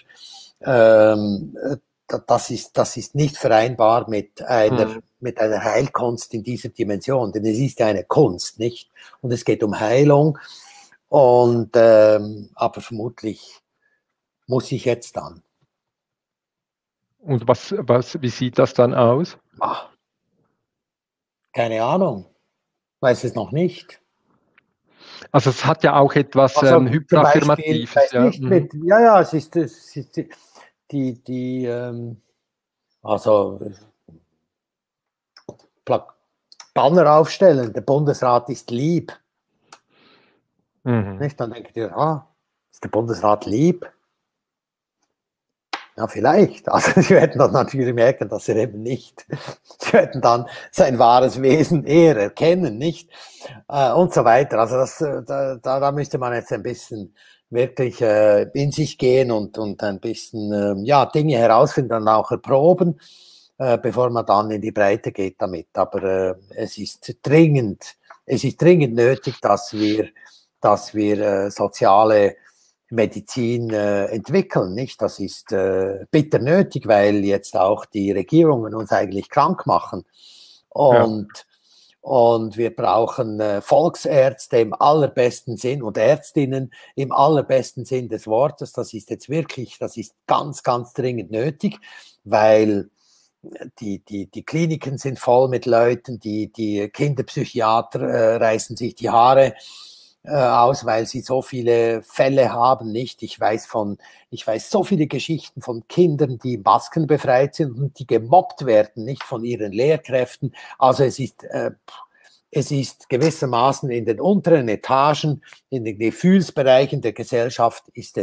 Das ist nicht vereinbar mit einer Heilkunst in dieser Dimension, denn es ist ja eine Kunst, nicht? Und es geht um Heilung. Und aber vermutlich muss ich jetzt dann. Und wie sieht das dann aus? Ah, keine Ahnung, weiß es noch nicht. Also es hat ja auch etwas Also zum Beispiel, Hyperaffirmatives, weiß ja. nicht, ja, es ist die also Banner aufstellen, der Bundesrat ist lieb. Nicht? Dann denkt ihr, ist der Bundesrat lieb? Ja, vielleicht. Also sie werden dann natürlich merken, dass er eben nicht. Sie werden dann sein wahres Wesen eher erkennen, nicht? Und so weiter. Also da müsste man jetzt ein bisschen wirklich in sich gehen und ein bisschen Dinge herausfinden und auch erproben, bevor man dann in die Breite geht damit. Aber es ist dringend nötig, dass wir soziale Medizin entwickeln, nicht? Das ist bitter nötig, weil jetzt auch die Regierungen uns eigentlich krank machen. Und wir brauchen Volksärzte im allerbesten Sinn und Ärztinnen im allerbesten Sinn des Wortes. Das ist ganz, ganz dringend nötig, weil die Kliniken sind voll mit Leuten, die Kinderpsychiater reißen sich die Haare aus, weil sie so viele Fälle haben, nicht? Ich weiß so viele Geschichten von Kindern, die maskenbefreit sind und die gemobbt werden, nicht von ihren Lehrkräften. Also es ist gewissermaßen in den unteren Etagen, in den Gefühlsbereichen der Gesellschaft gibt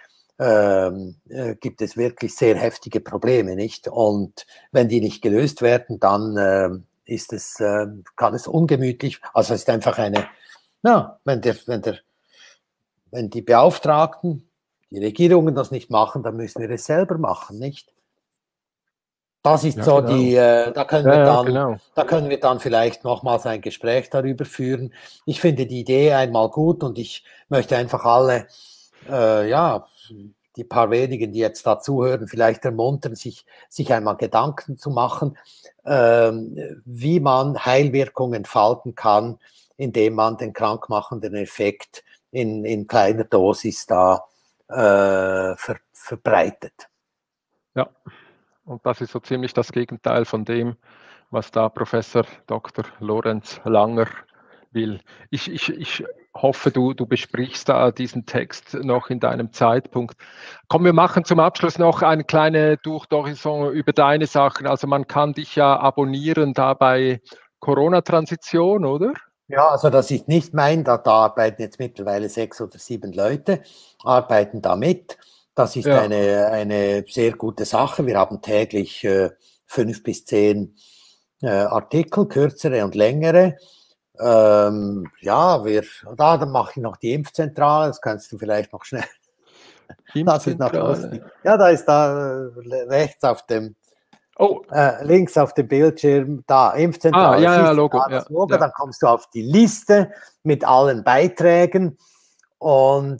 es wirklich sehr heftige Probleme, nicht? Und wenn die nicht gelöst werden, dann kann es ungemütlich, also es ist einfach wenn die Beauftragten, die Regierungen das nicht machen, dann müssen wir es selber machen, nicht? Das ist so genau. da können wir dann vielleicht nochmals ein Gespräch darüber führen. Ich finde die Idee einmal gut und ich möchte einfach alle, die paar wenigen, die jetzt da zuhören, vielleicht ermuntern, sich einmal Gedanken zu machen, wie man Heilwirkungen entfalten kann, indem man den krankmachenden Effekt in kleiner Dosis da verbreitet. Ja, und das ist so ziemlich das Gegenteil von dem, was da Professor Dr. Lorenz Langer will. Ich hoffe, du besprichst da diesen Text noch in deinem Zeitpunkt. Komm, wir machen zum Abschluss noch eine kleine Tour d'Horizon über deine Sachen. Also man kann dich ja abonnieren da bei Corona-Transition, oder? Ja, also das ist nicht mein, da arbeiten jetzt mittlerweile 6 oder 7 Leute, arbeiten da mit. Das ist eine sehr gute Sache. Wir haben täglich 5 bis 10 Artikel, kürzere und längere. Dann mache ich noch die Impfzentrale, das kannst du vielleicht noch schnell. Das ist noch lustig. Ja, da ist rechts auf dem, links auf dem Bildschirm, da, Impfzentrale. Logo. Dann kommst du auf die Liste mit allen Beiträgen und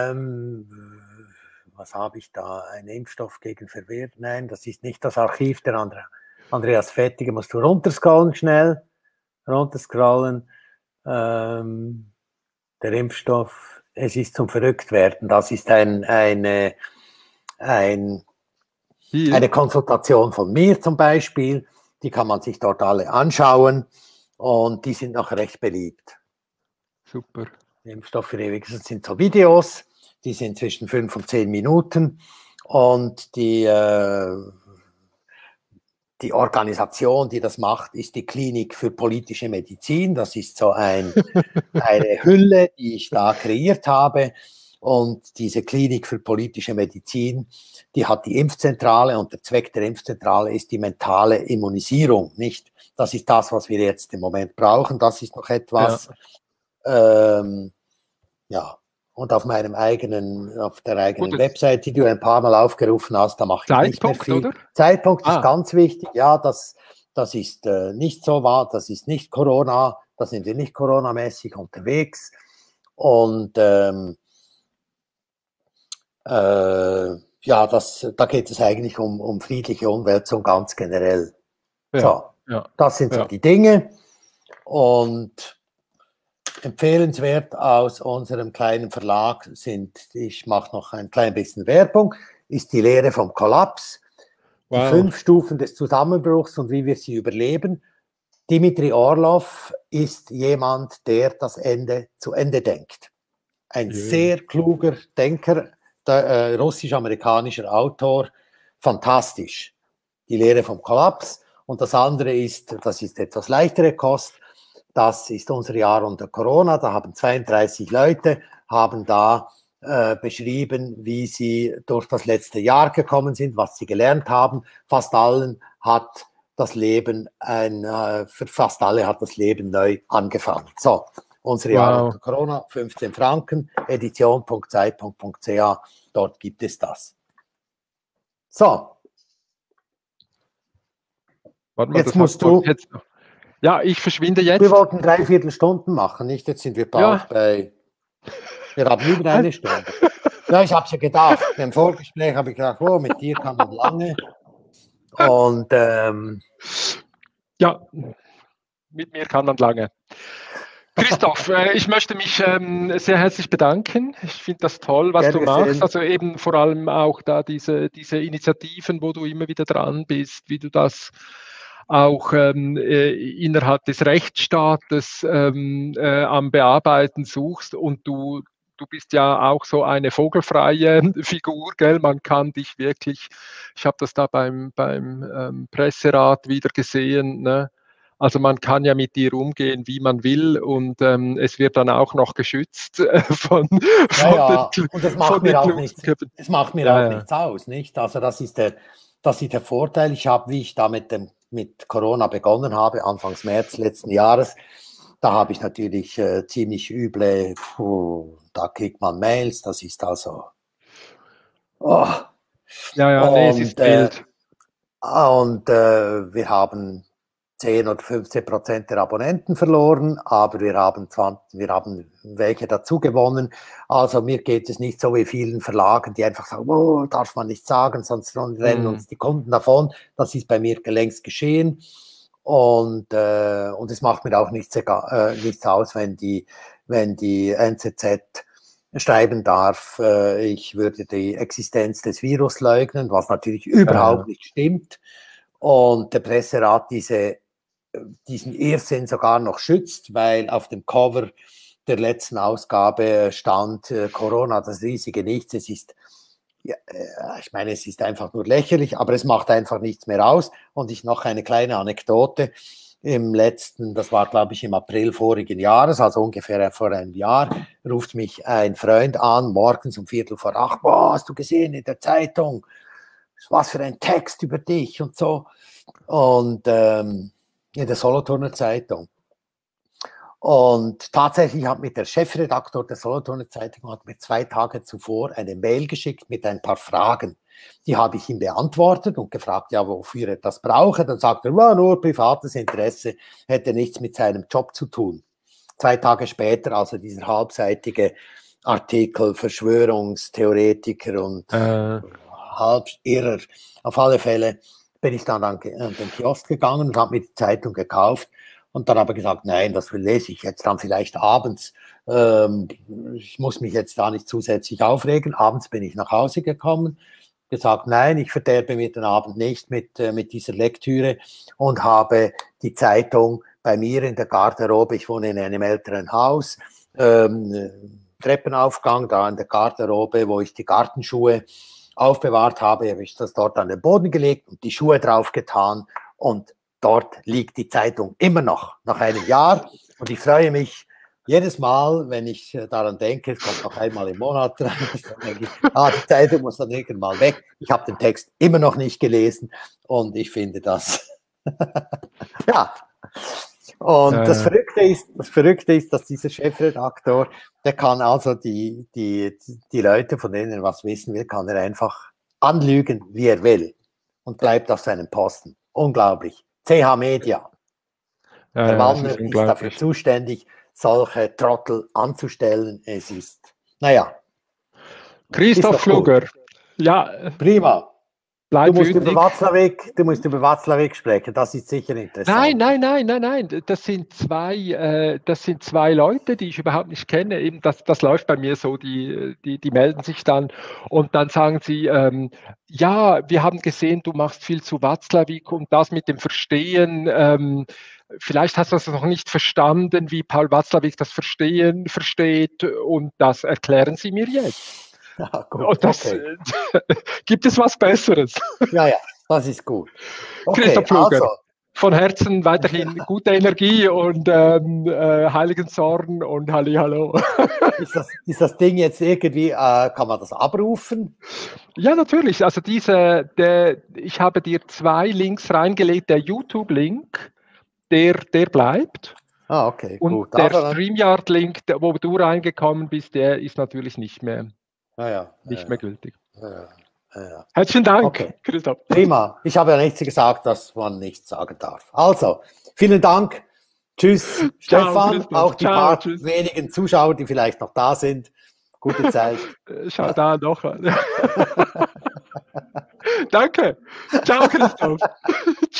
was habe ich da? Ein Impfstoff gegen Verwirrung? Nein, das ist nicht das Archiv der Andreas Vettige. Musst du runterscrollen schnell. Runterscrollen. Der Impfstoff, es ist zum Verrücktwerden. Das ist eine Konsultation von mir zum Beispiel. Die kann man sich dort alle anschauen und die sind noch recht beliebt. Super. Impfstoff für ewig. Das sind so Videos, die sind zwischen 5 und 10 Minuten und die Organisation, die das macht, ist die Klinik für politische Medizin. Das ist so eine Hülle, die ich da kreiert habe. Und diese Klinik für politische Medizin, die hat die Impfzentrale und der Zweck der Impfzentrale ist die mentale Immunisierung, nicht? Das ist das, was wir jetzt im Moment brauchen. Das ist noch etwas, Und auf der eigenen Website, die du ein paar Mal aufgerufen hast, da mache ich nicht mehr viel. Oder? Zeitpunkt ist ganz wichtig. Ja, das ist nicht so wahr, das ist nicht Corona, da sind wir nicht coronamäßig unterwegs. Und da geht es eigentlich um friedliche Umwälzung ganz generell. Das sind so die Dinge. Und empfehlenswert aus unserem kleinen Verlag ich mache noch ein klein bisschen Werbung, ist die Lehre vom Kollaps, die 5 Stufen des Zusammenbruchs und wie wir sie überleben. Dimitri Orlov ist jemand, der das Ende zu Ende denkt. Ein sehr kluger Denker, russisch-amerikanischer Autor, fantastisch. Die Lehre vom Kollaps. Und das andere das ist etwas leichtere Kost. Das ist unser Jahr unter Corona. Da haben 32 Leute, beschrieben, wie sie durch das letzte Jahr gekommen sind, was sie gelernt haben. Für fast alle hat das Leben neu angefangen. So, unser Jahr unter Corona, 15 Franken, edition.zeit.ch, dort gibt es das. So. Jetzt musst du... Ja, ich verschwinde jetzt. Wir wollten 3/4 Stunden machen, nicht? Jetzt sind wir bald bei... Wir haben über eine Stunde. Ja, ich habe es ja gedacht. Im Vorgespräch habe ich gedacht, mit dir kann man lange. Und mit mir kann man lange. Christoph, ich möchte mich sehr herzlich bedanken. Ich finde das toll, was du machst. Also eben vor allem auch da diese Initiativen, wo du immer wieder dran bist, wie du das auch innerhalb des Rechtsstaates am Bearbeiten suchst und du bist ja auch so eine vogelfreie Figur, gell? Man kann dich wirklich, ich habe das da beim Presserat wieder gesehen, ne? Also man kann ja mit dir umgehen, wie man will und es wird dann auch noch geschützt von und das macht mir auch nichts. Es macht mir auch nichts aus, nicht? Also das ist der Vorteil. Wie ich da mit Corona begonnen habe, Anfangs März letzten Jahres, da habe ich natürlich ziemlich üble, da kriegt man Mails, das ist also... es ist wild. Und wir haben 10 oder 15% der Abonnenten verloren, aber wir haben welche dazu gewonnen. Also mir geht es nicht so wie vielen Verlagen, die einfach sagen, oh, darf man nicht sagen, sonst rennen uns die Kunden davon. Das ist bei mir längst geschehen. Und es macht mir auch nichts aus, wenn die NZZ schreiben darf, ich würde die Existenz des Virus leugnen, was natürlich überhaupt nicht stimmt. Und der Presserat diesen Irrsinn sogar noch schützt, weil auf dem Cover der letzten Ausgabe stand Corona, das riesige Nichts. Es ist, ich meine, es ist einfach nur lächerlich, aber es macht einfach nichts mehr aus. Und ich noch eine kleine Anekdote. Das war, glaube ich, im April vorigen Jahres, also ungefähr vor einem Jahr, ruft mich ein Freund an, morgens um 7:45. Boah, hast du gesehen in der Zeitung? Was für ein Text über dich und so. Und in der Solothurner Zeitung. Und tatsächlich hat mir der Chefredakteur der Solothurner Zeitung mir 2 Tage zuvor eine Mail geschickt mit ein paar Fragen. Die habe ich ihm beantwortet und gefragt, ja, wofür er das brauche. Dann sagt er, nur privates Interesse, hätte nichts mit seinem Job zu tun. 2 Tage später, also dieser halbseitige Artikel, Verschwörungstheoretiker und halb Irrer. Auf alle Fälle bin ich dann an den Kiosk gegangen und habe mir die Zeitung gekauft und dann habe ich gesagt, nein, das lese ich jetzt dann vielleicht abends. Ich muss mich jetzt da nicht zusätzlich aufregen. Abends bin ich nach Hause gekommen, gesagt, nein, ich verderbe mir den Abend nicht mit dieser Lektüre und habe die Zeitung bei mir in der Garderobe, ich wohne in einem älteren Haus, Treppenaufgang, da in der Garderobe, wo ich die Gartenschuhe aufbewahrt habe ich das dort an den Boden gelegt und die Schuhe drauf getan und dort liegt die Zeitung immer noch, nach einem Jahr. Und ich freue mich jedes Mal, wenn ich daran denke, es kommt noch einmal im Monat rein, dann denke ich, die Zeitung muss dann irgendwann mal weg. Ich habe den Text immer noch nicht gelesen und ich finde das, ja. Und das Verrückte ist, dass dieser Chefredakteur, der kann also die Leute, von denen er was wissen will, kann er einfach anlügen, wie er will und bleibt auf seinem Posten. Unglaublich. CH Media. Der Wallner ist dafür zuständig, solche Trottel anzustellen. Es ist, naja. Christoph Pfluger. Ja. Prima. Du musst über Watzlawick sprechen, das ist sicher interessant. Nein. Das sind zwei Leute, die ich überhaupt nicht kenne. Eben das läuft bei mir so, die melden sich dann und dann sagen sie, ja, wir haben gesehen, du machst viel zu Watzlawick und das mit dem Verstehen, vielleicht hast du das noch nicht verstanden, wie Paul Watzlawick das Verstehen versteht und das erklären sie mir jetzt. Ja, gut, okay. Gibt es was Besseres? Ja, das ist gut. Okay, Christoph Pfluger, also. Von Herzen weiterhin gute Energie und heiligen Zorn und Hallihallo. Ist das Ding jetzt irgendwie, kann man das abrufen? Ja, natürlich. Also ich habe dir 2 Links reingelegt. Der YouTube-Link, der bleibt. Okay, und gut. Der StreamYard-Link, wo du reingekommen bist, der ist natürlich nicht mehr. Nicht mehr gültig. Ja. Herzlichen Dank, okay. Christoph. Prima. Ich habe ja nichts gesagt, dass man nichts sagen darf. Also, vielen Dank. Tschüss, Ciao, Stefan. Christoph. Auch die wenigen Zuschauer, die vielleicht noch da sind. Gute Zeit. Schau da noch. Danke. Ciao, Christoph.